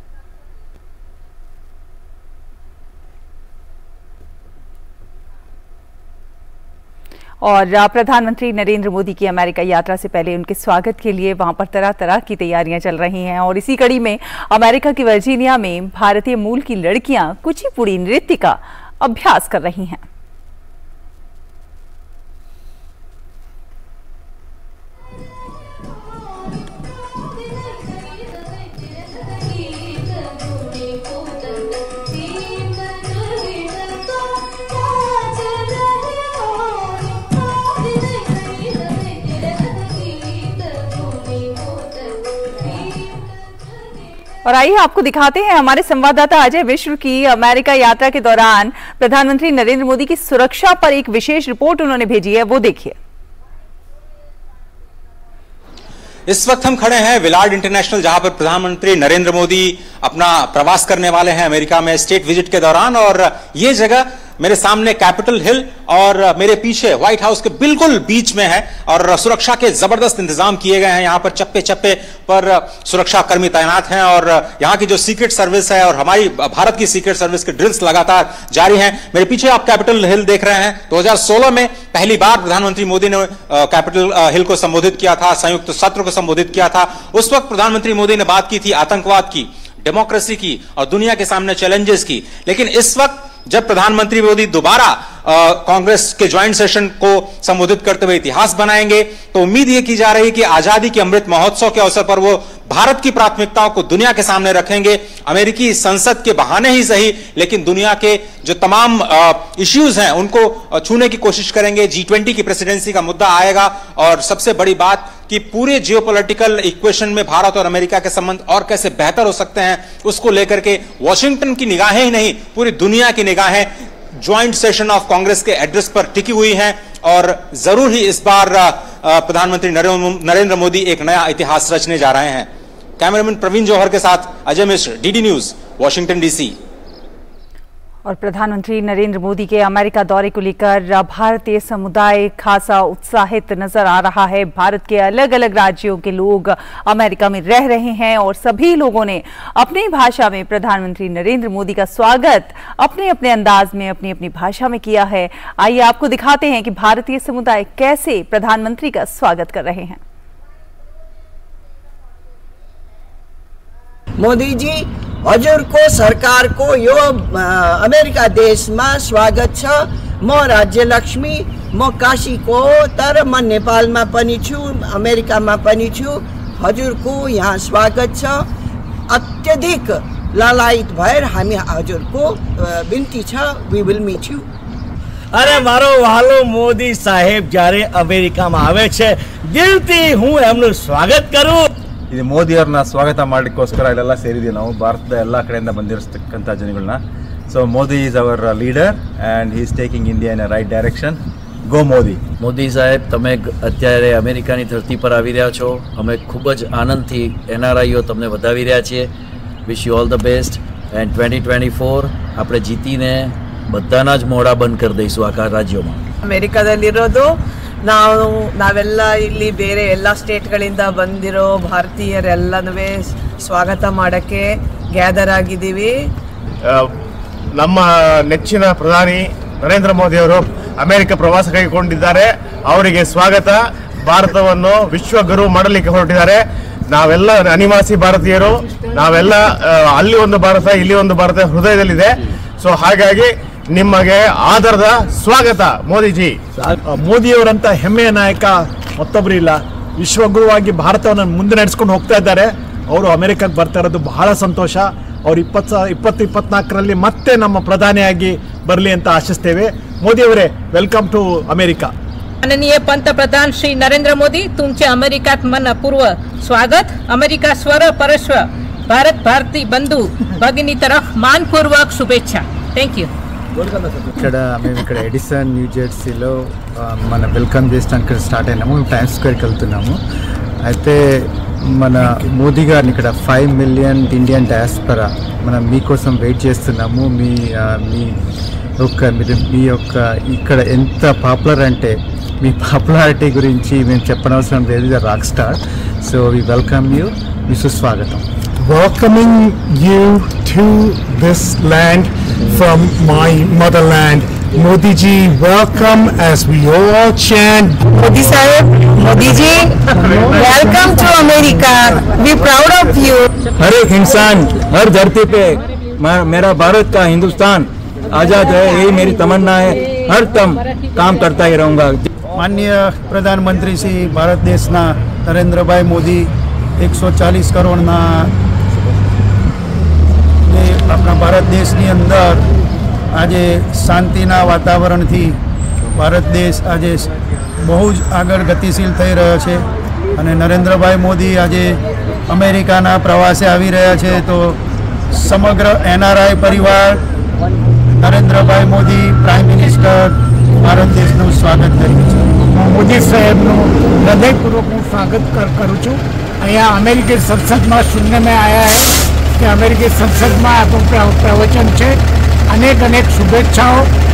और प्रधानमंत्री नरेंद्र मोदी की अमेरिका यात्रा से पहले उनके स्वागत के लिए वहां पर तरह तरह की तैयारियां चल रही हैं। और इसी कड़ी में अमेरिका की वर्जीनिया में भारतीय मूल की लड़कियां कुचिपुड़ी नृत्य का अभ्यास कर रही हैं। और आइए आपको दिखाते हैं हमारे संवाददाता अजय मिश्र की अमेरिका यात्रा के दौरान प्रधानमंत्री नरेंद्र मोदी की सुरक्षा पर एक विशेष रिपोर्ट उन्होंने भेजी है, वो देखिए। इस वक्त हम खड़े हैं विलार्ड इंटरनेशनल, जहां पर प्रधानमंत्री नरेंद्र मोदी अपना प्रवास करने वाले हैं अमेरिका में स्टेट विजिट के दौरान। और ये जगह मेरे सामने कैपिटल हिल और मेरे पीछे व्हाइट हाउस के बिल्कुल बीच में है और सुरक्षा के जबरदस्त इंतजाम किए गए हैं। यहां पर चप्पे चप्पे पर सुरक्षा कर्मी तैनात हैं और यहां की जो सीक्रेट सर्विस है और हमारी भारत की सीक्रेट सर्विस के ड्रिल्स लगातार जारी हैं। मेरे पीछे आप कैपिटल हिल देख रहे हैं। दो हज़ार सोलह में पहली बार प्रधानमंत्री मोदी ने कैपिटल हिल को संबोधित किया था, संयुक्त सत्र को संबोधित किया था। उस वक्त प्रधानमंत्री मोदी ने बात की थी आतंकवाद की, डेमोक्रेसी की और दुनिया के सामने चैलेंजेस की। लेकिन इस वक्त जब प्रधानमंत्री मोदी दोबारा कांग्रेस के ज्वाइंट सेशन को संबोधित करते हुए इतिहास बनाएंगे तो उम्मीद यह की जा रही है कि आजादी के अमृत महोत्सव के अवसर पर वो भारत की प्राथमिकताओं को दुनिया के सामने रखेंगे। अमेरिकी संसद के बहाने ही सही, लेकिन दुनिया के जो तमाम इश्यूज हैं उनको छूने की कोशिश करेंगे। जी ट्वेंटी की प्रेसिडेंसी का मुद्दा आएगा और सबसे बड़ी बात कि पूरे जियोपॉलिटिकल इक्वेशन में भारत और अमेरिका के संबंध और कैसे बेहतर हो सकते हैं उसको लेकर के वॉशिंगटन की निगाहें ही नहीं, पूरी दुनिया की निगाहें ज्वाइंट सेशन ऑफ कांग्रेस के एड्रेस पर टिकी हुई हैं और जरूर ही इस बार प्रधानमंत्री नरेंद्र मोदी एक नया इतिहास रचने जा रहे हैं। कैमरामैन प्रवीण जौहर के साथ Ajay Mishra, DD news, Washington DC. और प्रधानमंत्री नरेंद्र मोदी के अमेरिका दौरे को लेकर भारतीय समुदाय खासा उत्साहित नजर आ रहा है। भारत के अलग अलग राज्यों के लोग अमेरिका में रह रहे हैं और सभी लोगों ने अपनी भाषा में प्रधानमंत्री नरेंद्र मोदी का स्वागत अपने अपने अंदाज में अपनी अपनी भाषा में किया है। आइए आपको दिखाते हैं कि भारतीय समुदाय कैसे प्रधानमंत्री का स्वागत कर रहे हैं। मोदी जी, हजुर को सरकार को यो अमेरिका देश में स्वागत छ। म राज्य लक्ष्मी, म काशी को तर म नेपाल में पनि छु, अमेरिका में पनि छु। हजुर को यहाँ स्वागत छ। अत्यधिक लालायित भएर हामी हजुर को बिन्ती छ, वी विल मीट यू। अरे मारो वालो मोदी साहेब जारे अमेरिका में आवे छे, दिलती हूँ एमनु स्वागत करूँ। ಇದು ಮೋದಿ ಅವ್ರನ್ನ ಸ್ವಾಗತ ಮಾಡಲಿಕ್ಕೋಸ್ಕರ ಇಲ್ಲೆಲ್ಲ ಸೇರಿದ್ದೀವಿ ನಾವು ಭಾರತದ ಎಲ್ಲ ಕಡೆಯಿಂದ ಬಂದಿರತಕ್ಕಂಥ ಜನಗಳನ್ನ. So Modi is our leader and he is taking India in a right direction. Go Modi. Modi saheb, તમે અત્યારે અમેરિકાની ધરતી પર આવી રહ્યા છો. અમે ખૂબ જ આનંદથી એનઆરઆઈઓ તમને વધાવી રહ્યા છીએ. Wish you all the best and twenty twenty four આપણે જીતીને બધાના જ મોઢા બંધ કરી દઈશું આખા રાજ્યોમાં. ಅಮೆರಿಕಾದಲ್ಲಿರೋದು ನಾವು ನಾವೆಲ್ಲ ಇಲ್ಲಿ ಬೇರೆ ಎಲ್ಲ ಸ್ಟೇಟ್ಗಳಿಂದ ಬಂದಿರೋ ಭಾರತೀಯರೆಲ್ಲನೂ ಸ್ವಾಗತ ಮಾಡೋಕ್ಕೆ ಗ್ಯಾದರ್ ಆಗಿದ್ದೀವಿ. ನಮ್ಮ ನೆಚ್ಚಿನ ಪ್ರಧಾನಿ ನರೇಂದ್ರ ಮೋದಿ ಅವರು ಅಮೆರಿಕ ಪ್ರವಾಸ ಕೈಗೊಂಡಿದ್ದಾರೆ. ಅವರಿಗೆ ಸ್ವಾಗತ. ಭಾರತವನ್ನು ವಿಶ್ವಗುರು ಮಾಡಲಿಕ್ಕೆ ಹೊರಟಿದ್ದಾರೆ. ನಾವೆಲ್ಲ ಅನಿವಾಸಿ ಭಾರತೀಯರು, ನಾವೆಲ್ಲ ಅಲ್ಲಿ ಒಂದು ಭಾರತ ಇಲ್ಲಿ ಒಂದು ಭಾರತ ಹೃದಯದಲ್ಲಿದೆ. ಸೊ ಹಾಗಾಗಿ ನಿಮಗೆ ಆದರದ ಸ್ವಾಗತ ಮೋದಿಜಿ. ಮೋದಿಯವರಂತ ಹೆಮ್ಮೆಯ ನಾಯಕ ಮತ್ತೊಬ್ಬರು ಇಲ್ಲ. ವಿಶ್ವಗುರುವಾಗಿ ಭಾರತವನ್ನು ಮುಂದೆ ನಡೆಸ್ಕೊಂಡು ಹೋಗ್ತಾ ಇದ್ದಾರೆ. ಅವರು ಅಮೆರಿಕಕ್ಕೆ ಬರ್ತಾ ಇರೋದು ಬಹಳ ಸಂತೋಷ. ಅವರು ಇಪ್ಪತ್ತು ಇಪ್ಪತ್ತು ಇಪ್ಪತ್ನಾಲ್ಕರಲ್ಲಿ ಮತ್ತೆ ನಮ್ಮ ಪ್ರಧಾನಿಯಾಗಿ ಬರಲಿ ಅಂತ ಆಶಿಸ್ತೇವೆ. ಮೋದಿಯವರೇ, ವೆಲ್ಕಮ್ ಟು अमेरिका. माननीय पंतप्रधान श्री नरेंद्र मोदी, तुमचे अमेरिकात मनपूर्व स्वागत. अमेरिका स्वर परस्व भारत भारती बंधू भगिनी तरफ मानपूर्वक शुभेच्छा. Thank you. ఇక్కడ మేము ఇక్కడ ఎడిసన్ న్యూ జెర్సీలో మన వెల్కమ్ చేసడానికి స్టార్ట్ అయినాము. టైమ్స్ స్క్వేర్కి వెళ్తున్నాము. అయితే మన మోదీ గారిని ఇక్కడ ఫైవ్ మిలియన్ ఇండియన్ డయాస్పరా మనం మీకోసం వెయిట్ చేస్తున్నాము. మీ మీ యొక్క మీరు మీ యొక్క ఇక్కడ ఎంత పాపులర్ అంటే మీ పాపులారిటీ గురించి మేము చెప్పనవసరం లేదు. ఇది rock star. So we welcome you. మీ సుస్వాగతం. Welcoming you to this land from my motherland. Modi ji, welcome as we all chant. Modi Sahib, Modi ji, welcome to America. We proud of you. हर एक इंसान हर धरती पे मेरा भारत का हिंदुस्तान आज़ाद है, यही मेरी तमन्ना है. हर तम काम करता ही रहूँगा. माननीय प्रधानमंत्री श्री भारत देशना नरेंद्र भाई मोदी एक सौ चालीस करोड़ ना अपना भारत देश ની અંદર આજે શાંતિના વાતાવરણથી ભારત દેશ આજે બહુ જ આગળ ગતિશીલ થઈ રહ્યો છે અને નરેન્દ્રભાઈ મોદી આજે અમેરિકાના પ્રવાસે આવી રહ્યા છે. તો સમગ્ર એનઆરઆઈ પરિવાર નરેન્દ્રભાઈ મોદી પ્રાઇમ મિનિસ્ટર ભારત દેશનું સ્વાગત કર્યું છે. મોદી સાહેબનું હૃદયપૂર્વક હું સ્વાગત કરું છું. અહીંયા અમેરિકી સંસદમાં સુનને આયા है कि अमेरिकी संसद में આપણું પ્રવચન છે. અનેક અનેક શુભેચ્છાઓ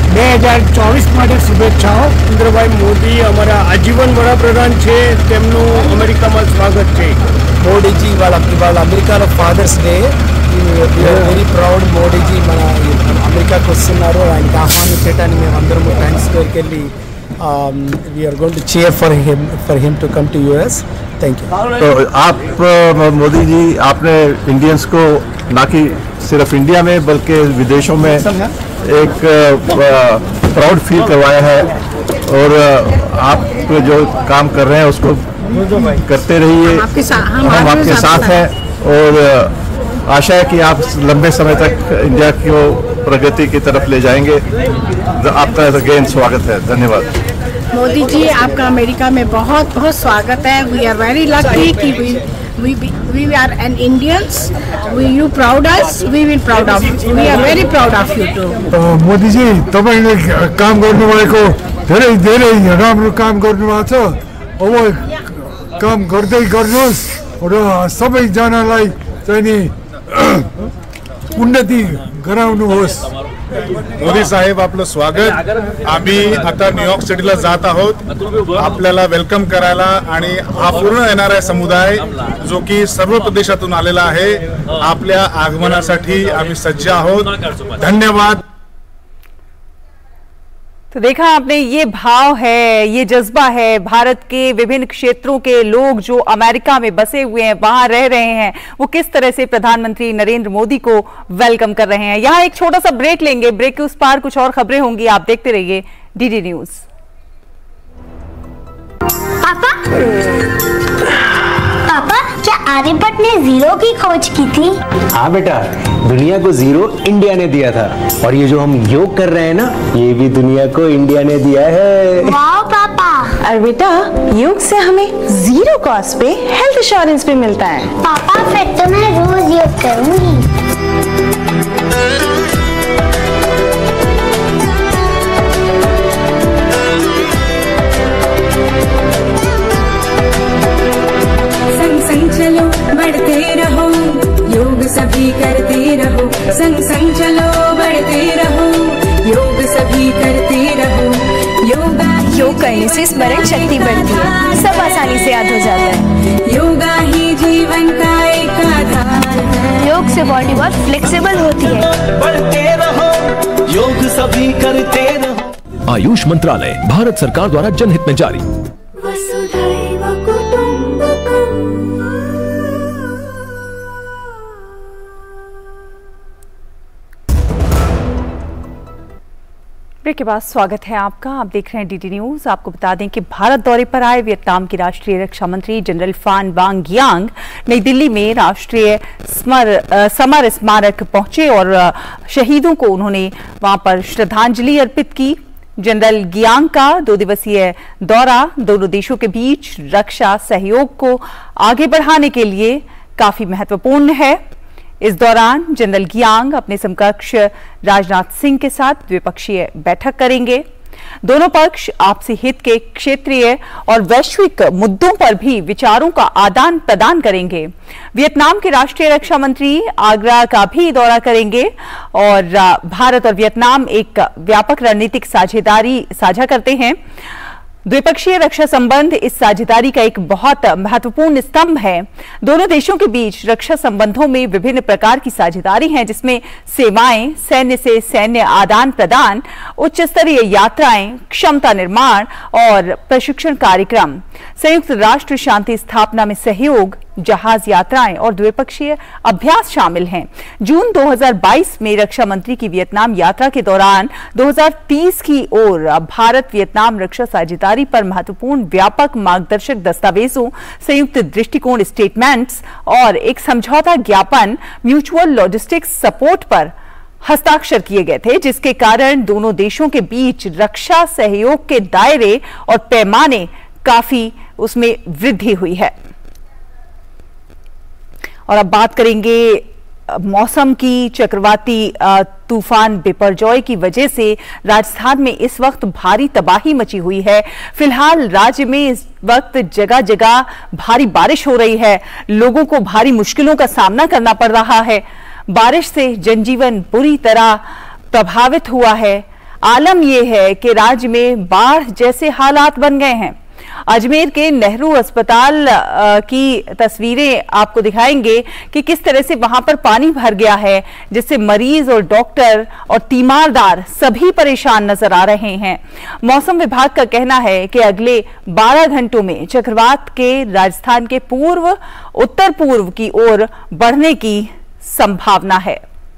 બે હજાર ચોવીસ માટે શુભેચ્છાઓ. નરેન્દ્રભાઈ મોદી અમારા આજીવન વડાપ્રધાન છે, તેમનું અમેરિકામાં સ્વાગત છે. మోడీజీ వాళ్ళ వాళ్ళ అమెరికాలో fathers day, very proud. Modiji మన అమెరికాకు వస్తున్నారు, ఆయనకి ఆహ్వానించడానికి మేము అందరం టైమ్స్ స్క్వేర్కి వెళ్ళి we're going to cheer for him for him to come to US. Thank you. तो आप मोदी जी, आपने इंडियंस को ना कि सिर्फ इंडिया में बल्कि विदेशों में एक प्राउड फील करवाया है, और आप जो काम कर रहे हैं उसको करते रहिए. हम आपके साथ, हम हम आपके साथ हैं, और आशा है कि आप लंबे समय तक इंडिया को प्रगति की तरफ ले जाएंगे. आपका अगेन स्वागत है. धन्यवाद. मोदी जी, आपका अमेरिका में बहुत बहुत स्वागत है. वी आर वेरी लकी कि we we we are an Indians. We you proud us. We will proud of. We are very proud of you too. Modi ji, तपाईले काम गर्नुभएको धेरै धेरै राम्रो काम गर्नुभएको छ. अब काम गर्दै गर्नुहोस् र सबैजनालाई चाहिँ नि उन्नति गराउनुहोस्. मोदी साहेब, आपलं स्वागत. आम्ही आता न्यूयॉर्क सिटीला जात आहोत आपल्याला वेलकम करायला, आणि हा पूर्ण एनआरआय समुदाय जो की सर्व प्रदेशातून आलेला आहे, आपल्या आगमनासाठी आम्ही सज्ज आहोत. धन्यवाद. तो देखा आपने, ये भाव है, ये जज्बा है. भारत के विभिन्न क्षेत्रों के लोग जो अमेरिका में बसे हुए हैं, वहां रह रहे हैं, वो किस तरह से प्रधानमंत्री नरेंद्र मोदी को वेलकम कर रहे हैं. यहाँ एक छोटा सा ब्रेक लेंगे. ब्रेक के उस पार कुछ और खबरें होंगी, आप देखते रहिए डीडी न्यूज. पापा पापा क्या आर्यभट्ट ने जीरो की खोज की थी? हाँ बेटा, दुनिया को जीरो इंडिया ने दिया था, और ये जो हम योग कर रहे हैं ना, ये भी दुनिया को इंडिया ने दिया है. वाह पापा. और बेटा, योग से हमें जीरो कॉस्ट पे हेल्थ इंश्योरेंस भी मिलता है. पापा फिर तो मैं रोज योग करूंगी. संग संग चलो बढ़ते रहो, योग सभी करते रहो. संग संग चलो बढ़ते रहो, योग सभी करते रहो. योगा योग करने से स्मरण शक्ति बढ़ती है, सब आसानी से याद हो जाता है. योगा ही जीवन का एक आधार है. योग से बॉडी बहुत फ्लेक्सिबल होती है. बढ़ते रहो, योग सभी करते रहो. आयुष मंत्रालय, भारत सरकार द्वारा जनहित में जारी. वसुधैव कुटुंबकम्. ब्रेक के बाद स्वागत है आपका. आप देख रहे हैं डीडी न्यूज. आपको बता दें कि भारत दौरे पर आए वियतनाम के राष्ट्रीय रक्षा मंत्री जनरल फान वांग यांग नई दिल्ली में राष्ट्रीय स्मर समर स्मारक पहुंचे और शहीदों को उन्होंने वहां पर श्रद्धांजलि अर्पित की. जनरल गियांग का दो दिवसीय दौरा दोनों देशों के बीच रक्षा सहयोग को आगे बढ़ाने के लिए काफी महत्वपूर्ण है. इस दौरान जनरल गियांग अपने समकक्ष राजनाथ सिंह के साथ द्विपक्षीय बैठक करेंगे. दोनों पक्ष आपसी हित के क्षेत्रीय और वैश्विक मुद्दों पर भी विचारों का आदान प्रदान करेंगे. वियतनाम के राष्ट्रीय रक्षा मंत्री आगरा का भी दौरा करेंगे और भारत और वियतनाम एक व्यापक रणनीतिक साझेदारी साझा करते हैं. द्विपक्षीय रक्षा संबंध इस साझेदारी का एक बहुत महत्वपूर्ण स्तंभ है. दोनों देशों के बीच रक्षा संबंधों में विभिन्न प्रकार की साझेदारी है, जिसमें सेवाएं, सैन्य से सैन्य आदान प्रदान, उच्च स्तरीय यात्राएं, क्षमता निर्माण और प्रशिक्षण कार्यक्रम, संयुक्त राष्ट्र शांति स्थापना में सहयोग, जहाज यात्राएं और द्विपक्षीय अभ्यास शामिल हैं. जून दो हज़ार बाईस में रक्षा मंत्री की वियतनाम यात्रा के दौरान दो हज़ार तीस की ओर भारत वियतनाम रक्षा साझेदारी पर महत्वपूर्ण व्यापक मार्गदर्शक दस्तावेजों, संयुक्त दृष्टिकोण स्टेटमेंट्स और एक समझौता ज्ञापन म्यूचुअल लॉजिस्टिक्स सपोर्ट पर हस्ताक्षर किए गए थे, जिसके कारण दोनों देशों के बीच रक्षा सहयोग के दायरे और पैमाने काफी उसमें वृद्धि हुई है. और अब बात करेंगे मौसम की. चक्रवाती तूफान बिपरजॉय की वजह से राजस्थान में इस वक्त भारी तबाही मची हुई है. फिलहाल राज्य में इस वक्त जगह जगह भारी बारिश हो रही है. लोगों को भारी मुश्किलों का सामना करना पड़ रहा है. बारिश से जनजीवन बुरी तरह प्रभावित हुआ है. आलम ये है कि राज्य में बाढ़ जैसे हालात बन गए हैं। अजमेर के नेहरू अस्पताल की तस्वीरें आपको दिखाएंगे कि किस तरह से वहां पर पानी भर गया है, जिससे मरीज और डॉक्टर और तीमारदार सभी परेशान नजर आ रहे हैं। मौसम विभाग का कहना है कि अगले बारह घंटों में चक्रवात के राजस्थान के पूर्व उत्तर पूर्व की ओर बढ़ने की संभावना है।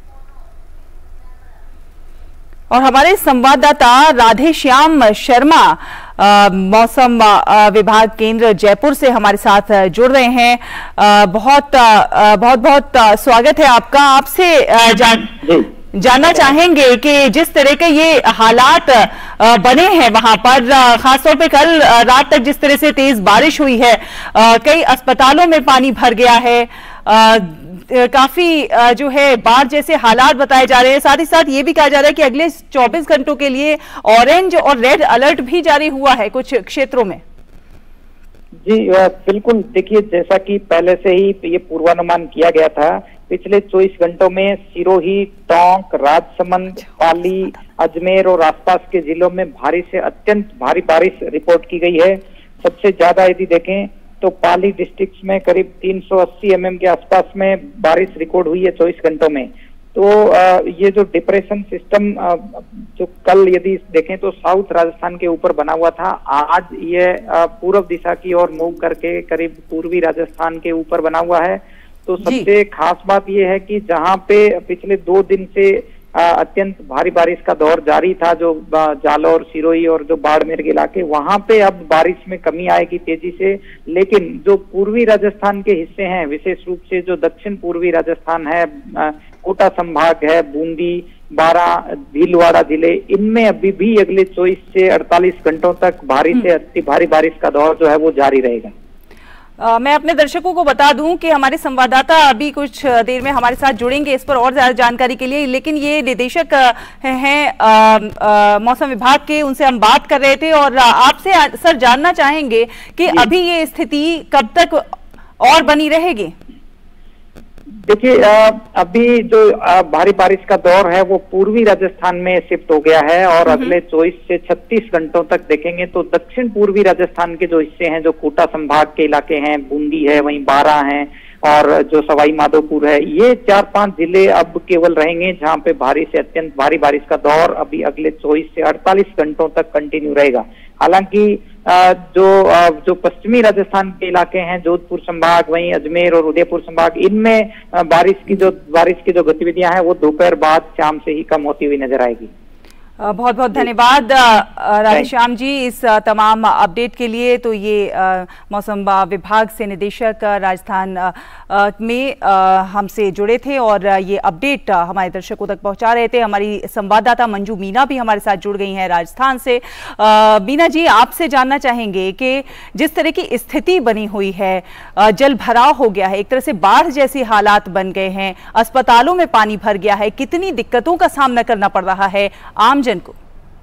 और हमारे संवाददाता राधेश्याम शर्मा आ, मौसम आ, विभाग केंद्र जयपुर से हमारे साथ जुड़ रहे हैं। आ, बहुत आ, बहुत बहुत आ, स्वागत है आपका। आपसे आ, जान, जानना चाहेंगे कि जिस तरह के ये हालात आ, बने हैं वहां पर, खासतौर पे कल आ, रात तक जिस तरह से तेज बारिश हुई है, आ, कई अस्पतालों में पानी भर गया है, आ, काफी जो है बाढ़ जैसे हालात बताए जा रहे हैं। साथ ही साथ ये भी कहा जा रहा है कि अगले चौबीस घंटों के लिए ऑरेंज और रेड अलर्ट भी जारी हुआ है कुछ क्षेत्रों में। जी बिल्कुल, देखिए जैसा कि पहले से ही ये पूर्वानुमान किया गया था, पिछले चौबीस घंटों में सिरोही, टोंक, राजसमंद, पाली, अजमेर और आसपास के जिलों में भारी से अत्यंत भारी बारिश रिपोर्ट की गई है। सबसे ज्यादा यदि देखें तो पाली डिस्ट्रिक्ट में करीब तीन सौ अस्सी एम एम के आसपास में बारिश रिकॉर्ड हुई है चौबीस घंटों में। तो ये जो डिप्रेशन सिस्टम जो कल यदि देखें तो साउथ राजस्थान के ऊपर बना हुआ था, आज ये पूर्व दिशा की ओर मूव करके करीब पूर्वी राजस्थान के ऊपर बना हुआ है। तो सबसे खास बात ये है कि जहाँ पे पिछले दो दिन से अत्यंत भारी बारिश का दौर जारी था, जो जालौर, सिरोही और जो बाड़मेर के इलाके, वहां पे अब बारिश में कमी आएगी तेजी से। लेकिन जो पूर्वी राजस्थान के हिस्से हैं, विशेष रूप से जो दक्षिण पूर्वी राजस्थान है, कोटा संभाग है, बूंदी, बारां, भीलवाड़ा जिले, इनमें अभी भी अगले चौबीस से अड़तालीस घंटों तक भारी से अति भारी बारिश का दौर जो है वो जारी रहेगा। आ, मैं अपने दर्शकों को बता दूं कि हमारे संवाददाता अभी कुछ देर में हमारे साथ जुड़ेंगे इस पर और ज्यादा जानकारी के लिए, लेकिन ये निदेशक हैं मौसम विभाग के, उनसे हम बात कर रहे थे और आपसे सर जानना चाहेंगे कि अभी ये स्थिति कब तक और बनी रहेगी। देखिए अभी जो भारी बारिश का दौर है वो पूर्वी राजस्थान में शिफ्ट हो गया है और अगले चौबीस से छत्तीस घंटों तक देखेंगे तो दक्षिण पूर्वी राजस्थान के जो हिस्से हैं, जो कोटा संभाग के इलाके हैं, बूंदी है, वहीं बारां है और जो सवाई माधोपुर है, ये चार पांच जिले अब केवल रहेंगे जहां पे भारी से अत्यंत भारी बारिश का दौर अभी अगले चौबीस से अड़तालीस घंटों तक कंटिन्यू रहेगा। हालांकि जो जो पश्चिमी राजस्थान के इलाके हैं, जोधपुर संभाग, वहीं अजमेर और उदयपुर संभाग, इनमें बारिश की जो बारिश की जो गतिविधियां हैं वो दोपहर बाद शाम से ही कम होती हुई नजर आएगी। बहुत बहुत धन्यवाद राधेश्याम जी इस तमाम अपडेट के लिए। तो ये मौसम विभाग से निदेशक राजस्थान में हमसे जुड़े थे और ये अपडेट हमारे दर्शकों तक पहुंचा रहे थे। हमारी संवाददाता मंजू मीना भी हमारे साथ जुड़ गई हैं राजस्थान से। मीना जी, आपसे जानना चाहेंगे कि जिस तरह की स्थिति बनी हुई है, जल भराव हो गया है, एक तरह से बाढ़ जैसी हालात बन गए हैं, अस्पतालों में पानी भर गया है, कितनी दिक्कतों का सामना करना पड़ रहा है आम जन को?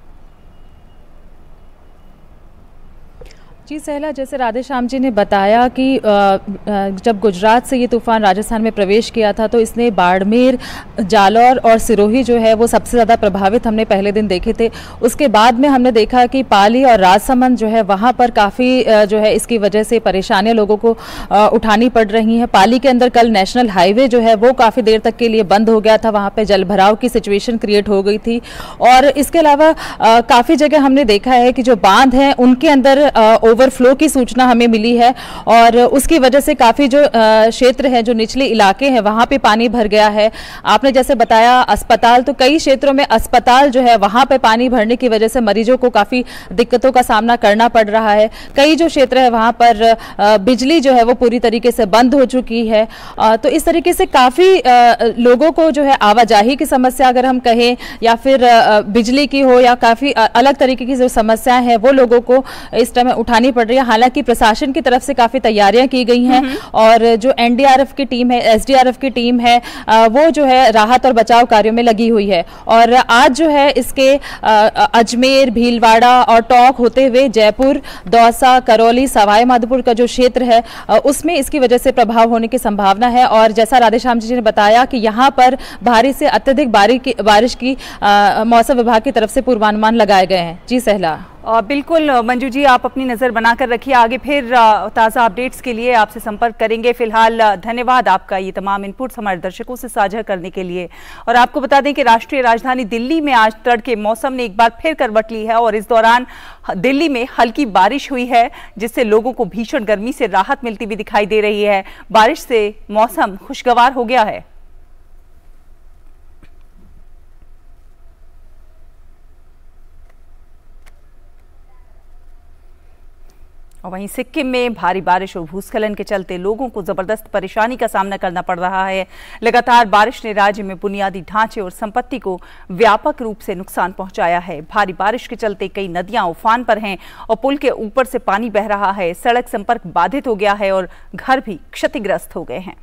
जी सहला, जैसे राधेश्याम जी ने बताया कि जब गुजरात से ये तूफान राजस्थान में प्रवेश किया था तो इसने बाड़मेर, जालौर और सिरोही जो है वो सबसे ज़्यादा प्रभावित हमने पहले दिन देखे थे। उसके बाद में हमने देखा कि पाली और राजसमंद जो है वहाँ पर काफ़ी जो है इसकी वजह से परेशानियाँ लोगों को उठानी पड़ रही हैं। पाली के अंदर कल नेशनल हाईवे जो है वो काफ़ी देर तक के लिए बंद हो गया था, वहाँ पर जल भराव की सिचुएशन क्रिएट हो गई थी। और इसके अलावा काफ़ी जगह हमने देखा है कि जो बांध हैं उनके अंदर ओवरफ्लो की सूचना हमें मिली है और उसकी वजह से काफ़ी जो क्षेत्र हैं, जो निचले इलाके हैं, वहाँ पे पानी भर गया है। आपने जैसे बताया अस्पताल, तो कई क्षेत्रों में अस्पताल जो है वहाँ पे पानी भरने की वजह से मरीजों को काफ़ी दिक्कतों का सामना करना पड़ रहा है। कई जो क्षेत्र है वहाँ पर बिजली जो है वो पूरी तरीके से बंद हो चुकी है। तो इस तरीके से काफ़ी लोगों को जो है आवाजाही की समस्या अगर हम कहें या फिर बिजली की हो या काफ़ी अलग तरीके की जो समस्याएं हैं वो लोगों को इस टाइम उठानी उठानी पड़ रही है। हालांकि प्रशासन की तरफ से काफी तैयारियां की गई हैं और जो एनडीआरएफ की टीम है, एसडीआरएफ की टीम है, वो जो है राहत और बचाव कार्यों में लगी हुई है। और आज जो है इसके अजमेर, भीलवाड़ा और टोंक होते हुए जयपुर, दौसा, करौली, सवाई माधोपुर का जो क्षेत्र है उसमें इसकी वजह से प्रभाव होने की संभावना है। और जैसा राधेश्याम जी ने बताया कि यहाँ पर भारी से अत्यधिक बारिश की मौसम विभाग की तरफ से पूर्वानुमान लगाए गए हैं। जी सहला। बिल्कुल मंजू जी, आप अपनी नज़र बनाकर रखिए, आगे फिर ताज़ा अपडेट्स के लिए आपसे संपर्क करेंगे। फिलहाल धन्यवाद आपका ये तमाम इनपुट्स हमारे दर्शकों से साझा करने के लिए। और आपको बता दें कि राष्ट्रीय राजधानी दिल्ली में आज तड़के मौसम ने एक बार फिर करवट ली है और इस दौरान दिल्ली में हल्की बारिश हुई है, जिससे लोगों को भीषण गर्मी से राहत मिलती हुई दिखाई दे रही है। बारिश से मौसम खुशगवार हो गया है। और वहीं सिक्किम में भारी बारिश और भूस्खलन के चलते लोगों को जबरदस्त परेशानी का सामना करना पड़ रहा है। लगातार बारिश ने राज्य में बुनियादी ढांचे और संपत्ति को व्यापक रूप से नुकसान पहुंचाया है। भारी बारिश के चलते कई नदियां उफान पर हैं और पुल के ऊपर से पानी बह रहा है। सड़क संपर्क बाधित हो गया है और घर भी क्षतिग्रस्त हो गए हैं।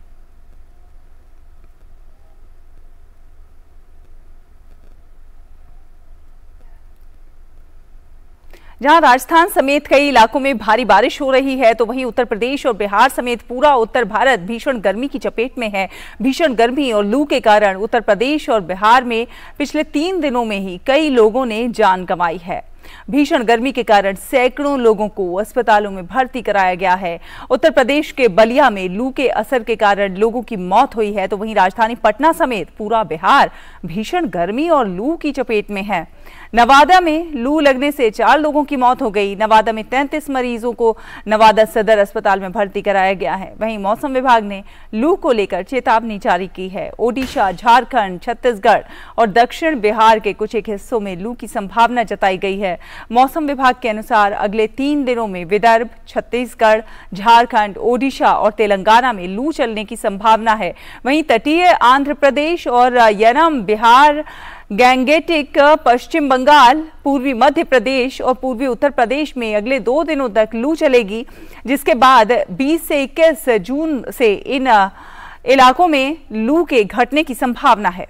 जहां राजस्थान समेत कई इलाकों में भारी बारिश हो रही है, तो वहीं उत्तर प्रदेश और बिहार समेत पूरा उत्तर भारत भीषण गर्मी की चपेट में है। भीषण गर्मी और लू के कारण उत्तर प्रदेश और बिहार में पिछले तीन दिनों में ही कई लोगों ने जान गंवाई है। भीषण गर्मी के कारण सैकड़ों लोगों को अस्पतालों में भर्ती कराया गया है। उत्तर प्रदेश के बलिया में लू के असर के कारण लोगों की मौत हुई है, तो वहीं राजधानी पटना समेत पूरा बिहार भीषण गर्मी और लू की चपेट में है। नवादा में लू लगने से चार लोगों की मौत हो गई। नवादा में तैंतीस मरीजों को नवादा सदर अस्पताल में भर्ती कराया गया है। वहीं मौसम विभाग ने लू को लेकर चेतावनी जारी की है। ओडिशा, झारखंड, छत्तीसगढ़ और दक्षिण बिहार के कुछ एक हिस्सों में लू की संभावना जताई गई है। मौसम विभाग के अनुसार अगले तीन दिनों में विदर्भ, छत्तीसगढ़, झारखंड, ओडिशा और तेलंगाना में लू चलने की संभावना है। वहीं तटीय आंध्र प्रदेश और यनम, बिहार, गैंगेटिक, पश्चिम बंगाल, पूर्वी मध्य प्रदेश और पूर्वी उत्तर प्रदेश में अगले दो दिनों तक लू चलेगी, जिसके बाद बीस से इक्कीस जून से इन इलाकों में लू के घटने की संभावना है।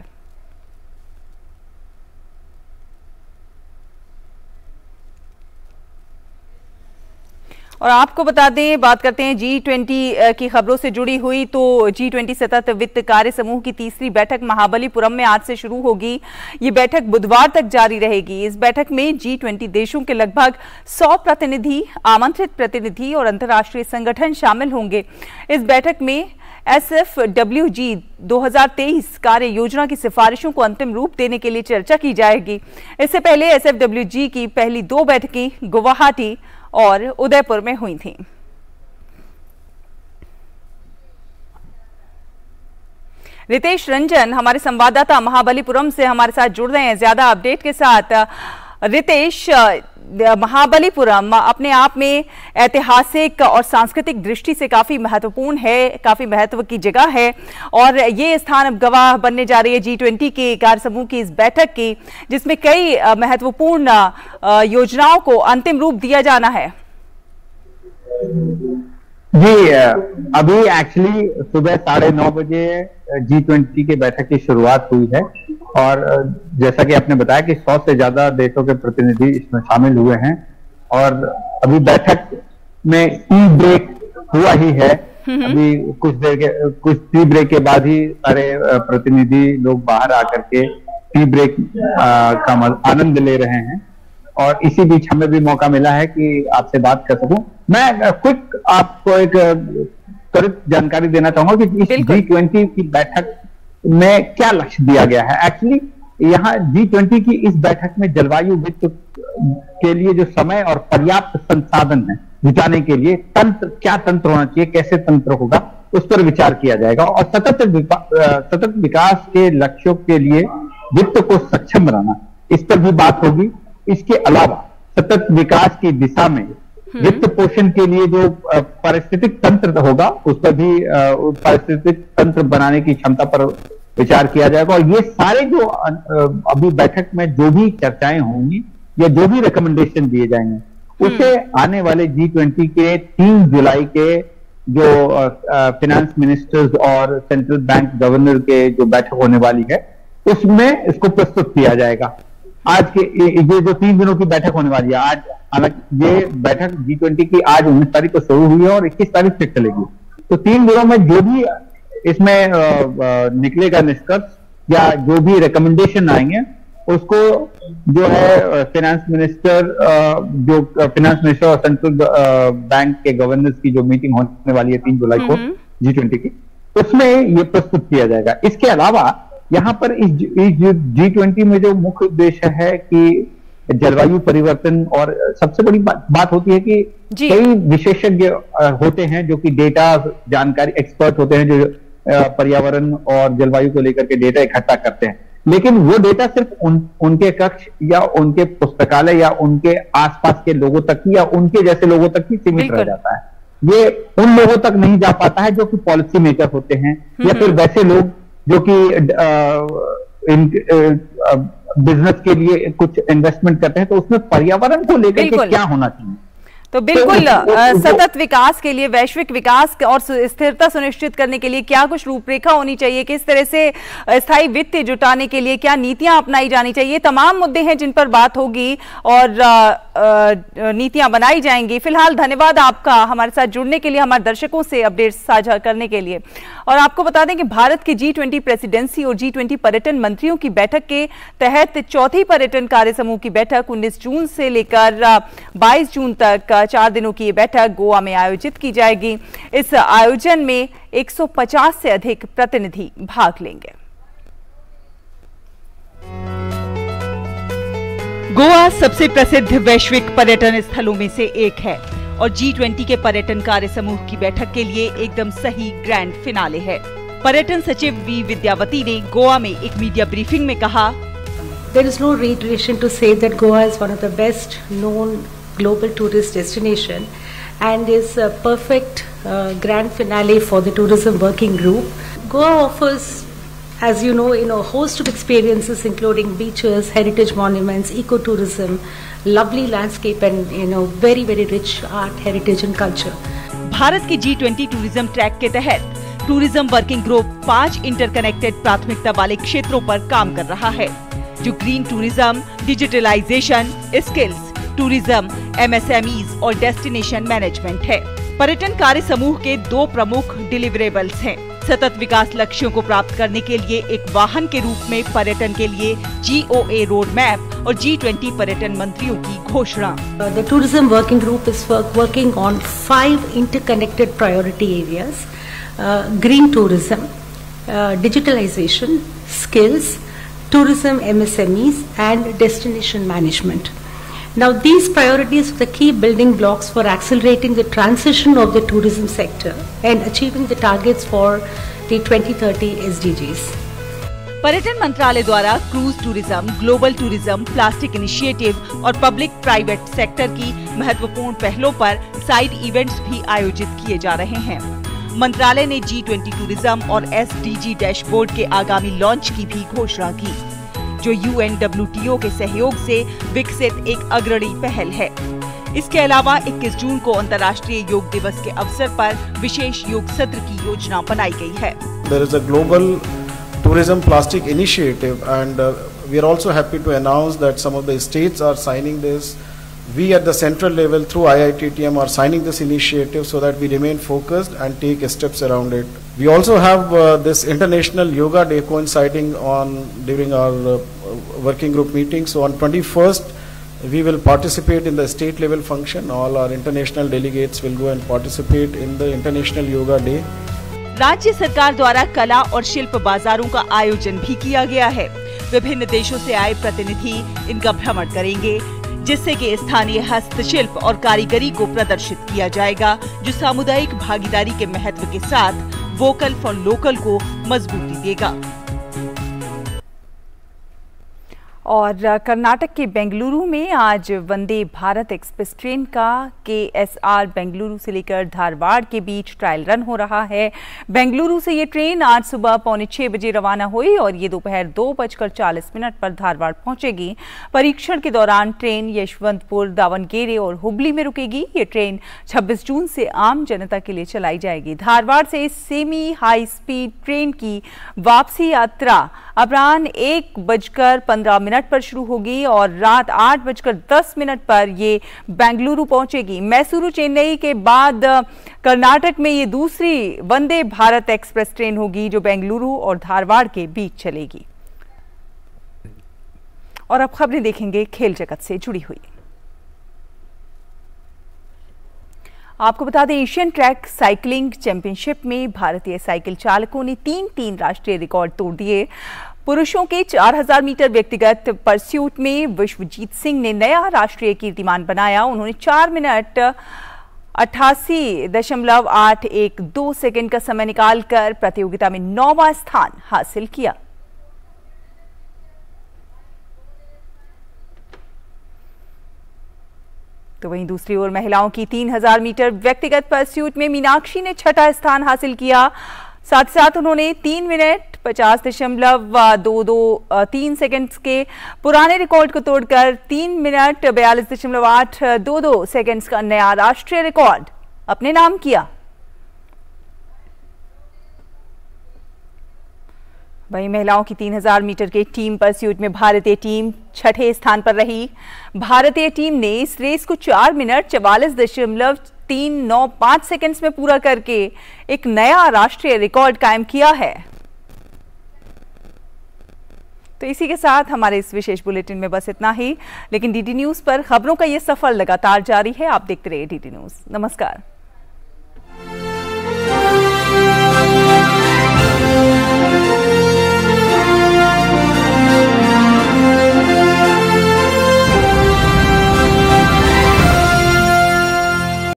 और आपको बता दें, बात करते हैं जी ट्वेंटी की खबरों से जुड़ी हुई, तो जी ट्वेंटी सतत वित्त कार्य समूह की तीसरी बैठक महाबलीपुरम में आज से शुरू होगी। ये बैठक बुधवार तक जारी रहेगी। इस बैठक में जी ट्वेंटी देशों के लगभग सौ प्रतिनिधि, आमंत्रित प्रतिनिधि और अंतर्राष्ट्रीय संगठन शामिल होंगे। इस बैठक में एस एफ डब्ल्यू जी दो हज़ार तेईस कार्य योजना की सिफारिशों को अंतिम रूप देने के लिए चर्चा की जाएगी। इससे पहले एस एफ डब्ल्यू जी की पहली दो बैठकें गुवाहाटी और उदयपुर में हुई थी। रितेश रंजन हमारे संवाददाता महाबलीपुरम से हमारे साथ जुड़ रहे हैं ज्यादा अपडेट के साथ। रितेश, महाबलीपुरम अपने आप में ऐतिहासिक और सांस्कृतिक दृष्टि से काफी महत्वपूर्ण है, काफी महत्व की जगह है और ये स्थान अब गवाह बनने जा रही है जी ट्वेंटी के कार्य समूह की इस बैठक की, जिसमें कई महत्वपूर्ण योजनाओं को अंतिम रूप दिया जाना है। जी, अभी एक्चुअली सुबह साढ़े नौ बजे जी ट्वेंटी के बैठक की शुरुआत हुई है और जैसा कि आपने बताया कि सौ से ज्यादा देशों के प्रतिनिधि इसमें शामिल हुए हैं और अभी बैठक में टी ब्रेक हुआ ही है। अभी कुछ देर के कुछ टी ब्रेक के बाद ही सारे प्रतिनिधि लोग बाहर आकर के टी ब्रेक का आनंद ले रहे हैं और इसी बीच हमें भी मौका मिला है कि आपसे बात कर सकूं। मैं क्विक आपको एक त्वरित जानकारी देना चाहूंगा कि इस जी ट्वेंटी की बैठक में क्या लक्ष्य दिया गया है। एक्चुअली यहाँ जी ट्वेंटी की इस बैठक में जलवायु वित्त के लिए जो समय और पर्याप्त संसाधन है जुटाने के लिए तंत्र, क्या तंत्र होना चाहिए, कैसे तंत्र होगा, उस पर विचार किया जाएगा और सतत सतत विकास के लक्ष्यों के लिए वित्त को सक्षम बनाना, इस पर भी बात होगी। इसके अलावा सतत विकास की दिशा में वित्त पोषण के लिए जो पारिस्थितिक तंत्र होगा उस पर भी पारिस्थितिक तंत्र बनाने की क्षमता पर विचार किया जाएगा और ये सारे जो अभी बैठक में जो भी चर्चाएं होंगी या जो भी रिकमेंडेशन दिए जाएंगे उसे आने वाले जी ट्वेंटी के तीन जुलाई के जो फिनेंस मिनिस्टर्स और सेंट्रल बैंक गवर्नर के जो बैठक होने वाली है उसमें इसको प्रस्तुत किया जाएगा। आज के ये जो तीन दिनों की बैठक होने वाली है, आज हालांकि ये बैठक जी ट्वेंटी की आज उन्नीस तारीख को शुरू हुई है और इक्कीस तारीख तक चलेगी। तो तीन दिनों में जो भी इसमें निकलेगा निष्कर्ष या जो भी रिकमेंडेशन आएंगे उसको जो है फिनेंस मिनिस्टर जो फिनेंस मिनिस्टर और सेंट्रल बैंक के गवर्नर्स की जो मीटिंग होने वाली है तीन जुलाई को जी ट्वेंटी की, उसमें ये प्रस्तुत किया जाएगा। इसके अलावा यहाँ पर इस जी ट्वेंटी में जो मुख्य उद्देश्य है कि जलवायु परिवर्तन, और सबसे बड़ी बात, बात होती है कि कई विशेषज्ञ होते हैं जो कि डेटा जानकारी एक्सपर्ट होते हैं जो पर्यावरण और जलवायु को लेकर के डेटा इकट्ठा करते हैं, लेकिन वो डेटा सिर्फ उन, उनके कक्ष या उनके पुस्तकालय या उनके आसपास के लोगों तक ही या उनके जैसे लोगों तक ही सीमित रह जाता है। ये उन लोगों तक नहीं जा पाता है जो कि पॉलिसी मेकर होते हैं या फिर वैसे लोग जो कि बिजनेस के लिए कुछ इन्वेस्टमेंट करते हैं। तो उसमें पर्यावरण को लेकर के क्या होना चाहिए? तो बिल्कुल तो, सतत विकास के लिए, वैश्विक विकास और स्थिरता सुनिश्चित करने के लिए क्या कुछ रूपरेखा होनी चाहिए, किस तरह से स्थायी वित्त जुटाने के लिए क्या नीतियां अपनाई जानी चाहिए, तमाम मुद्दे हैं जिन पर बात होगी और नीतियां बनाई जाएंगी। फिलहाल धन्यवाद आपका हमारे साथ जुड़ने के लिए, हमारे दर्शकों से अपडेट साझा करने के लिए। और आपको बता दें कि भारत की जी ट्वेंटी प्रेसिडेंसी और जी ट्वेंटी पर्यटन मंत्रियों की बैठक के तहत चौथी पर्यटन कार्य समूह की बैठक उन्नीस जून से लेकर बाईस जून तक चार दिनों की ये बैठक गोवा में आयोजित की जाएगी। इस आयोजन में एक सौ पचास से अधिक प्रतिनिधि भाग लेंगे। गोवा सबसे प्रसिद्ध वैश्विक पर्यटन स्थलों में से एक है और जी ट्वेंटी के पर्यटन कार्य समूह की बैठक के लिए एकदम सही ग्रैंड फिनाले है। पर्यटन सचिव वी विद्यावती ने गोवा में एक मीडिया ब्रीफिंग में कहा, There is no reiteration to say that Goa is one of the best known global tourist destination and is a perfect uh, grand finale for the tourism working group. Goa offers, as you know, you know, a host of experiences including beaches, heritage monuments, ecotourism, lovely landscape and you know very very rich art, heritage and culture. Bharat की जी twenty tourism track के तहत tourism working group पांच interconnected प्राथमिकता वाले क्षेत्रों पर काम कर रहा है, जो green tourism, digitalisation, skills tourism, MSMEs और डेस्टिनेशन मैनेजमेंट है। पर्यटन कार्य समूह के दो प्रमुख डिलीवरेबल्स हैं। सतत विकास लक्ष्यों को प्राप्त करने के लिए एक वाहन के रूप में पर्यटन के लिए जीओए रोड मैप और जी ट्वेंटी पर्यटन मंत्रियों की घोषणा। The tourism working group is working on five interconnected priority areas: uh, green tourism, uh, digitalization, skills, tourism M S M Es and destination management. Now these priorities are the key building blocks for accelerating the transition of the tourism sector and achieving the targets for the twenty thirty S D Gs. पर्यटन मंत्रालय द्वारा cruise tourism, global tourism, plastic initiative और public private sector की महत्वपूर्ण पहलों पर side events भी आयोजित किए जा रहे हैं। मंत्रालय ने जी ट्वेंटी टूरिज्म और एसडीजी डैशबोर्ड के आगामी लॉन्च की भी घोषणा की, जो यूएनडब्ल्यूटीओ के सहयोग से विकसित एक अग्रणी पहल है। इसके अलावा इक्कीस जून को अंतर्राष्ट्रीय योग दिवस के अवसर पर विशेष योग सत्र की योजना बनाई गई है। There is a global tourism plastic initiative and uh, we are also happy to announce that some of the states are signing this. We at the central level through I I T T M are signing this initiative so that we remain focused and take steps around it. We also have uh, this International Yoga Day coinciding on during our uh, working group meeting. So on twenty-first we will participate in the state level function. All our international delegates will go and participate in the International Yoga Day. राज्य सरकार द्वारा कला और शिल्प बाजारों का आयोजन भी किया गया है। विभिन्न देशों से आए प्रतिनिधि इनका भ्रमण करेंगे, जिससे कि स्थानीय हस्तशिल्प और कारीगरी को प्रदर्शित किया जाएगा, जो सामुदायिक भागीदारी के महत्व के साथ वोकल फॉर लोकल को मजबूती देगा। और कर्नाटक के बेंगलुरु में आज वंदे भारत एक्सप्रेस ट्रेन का के एस आर बेंगलुरु से लेकर धारवाड़ के बीच ट्रायल रन हो रहा है। बेंगलुरु से ये ट्रेन आज सुबह पौने छह बजे रवाना हुई और ये दोपहर दो बजकर चालीस मिनट पर धारवाड़ पहुंचेगी। परीक्षण के दौरान ट्रेन यशवंतपुर, दावणगेरे और हुबली में रुकेगी। ये ट्रेन छब्बीस जून से आम जनता के लिए चलाई जाएगी। धारवाड़ से सेमी हाई स्पीड ट्रेन की वापसी यात्रा अपराह्न एक बजकर पंद्रह मिनट पर शुरू होगी और रात आठ बजकर दस मिनट पर ये बेंगलुरु पहुंचेगी। मैसूरू चेन्नई के बाद कर्नाटक में ये दूसरी वंदे भारत एक्सप्रेस ट्रेन होगी जो बेंगलुरु और धारवाड़ के बीच चलेगी। और अब खबरें देखेंगे खेल जगत से जुड़ी हुई। आपको बता दें, एशियन ट्रैक साइकिलिंग चैंपियनशिप में भारतीय साइकिल चालकों ने तीन तीन राष्ट्रीय रिकॉर्ड तोड़ दिए। पुरुषों के चार हज़ार मीटर व्यक्तिगत परस्यूट में विश्वजीत सिंह ने नया राष्ट्रीय कीर्तिमान बनाया। उन्होंने चार मिनट अट्ठासी दशमलव आठ एक दो सेकंड का समय निकालकर प्रतियोगिता में नौवां स्थान हासिल किया। तो वहीं दूसरी ओर महिलाओं की तीन हज़ार मीटर व्यक्तिगत परस्यूट में मीनाक्षी ने छठा स्थान हासिल किया। साथ साथ उन्होंने तीन मिनट पचास दशमलव दो दो तीन सेकंड्स के पुराने रिकॉर्ड को तोड़कर तीन मिनट बयालीस दशमलव आठ दो दो सेकंड्स का नया राष्ट्रीय रिकॉर्ड अपने नाम किया। वहीं महिलाओं की तीन हज़ार मीटर के टीम परस्यूट में भारतीय टीम छठे स्थान पर रही। भारतीय टीम ने इस रेस को चार मिनट चवालीस दशमलव तीन नौ पांच सेकंड्स में पूरा करके एक नया राष्ट्रीय रिकॉर्ड कायम किया है। तो इसी के साथ हमारे इस विशेष बुलेटिन में बस इतना ही, लेकिन डीडी न्यूज पर खबरों का यह सफर लगातार जारी है। आप देखते रहिए डीडी न्यूज। नमस्कार।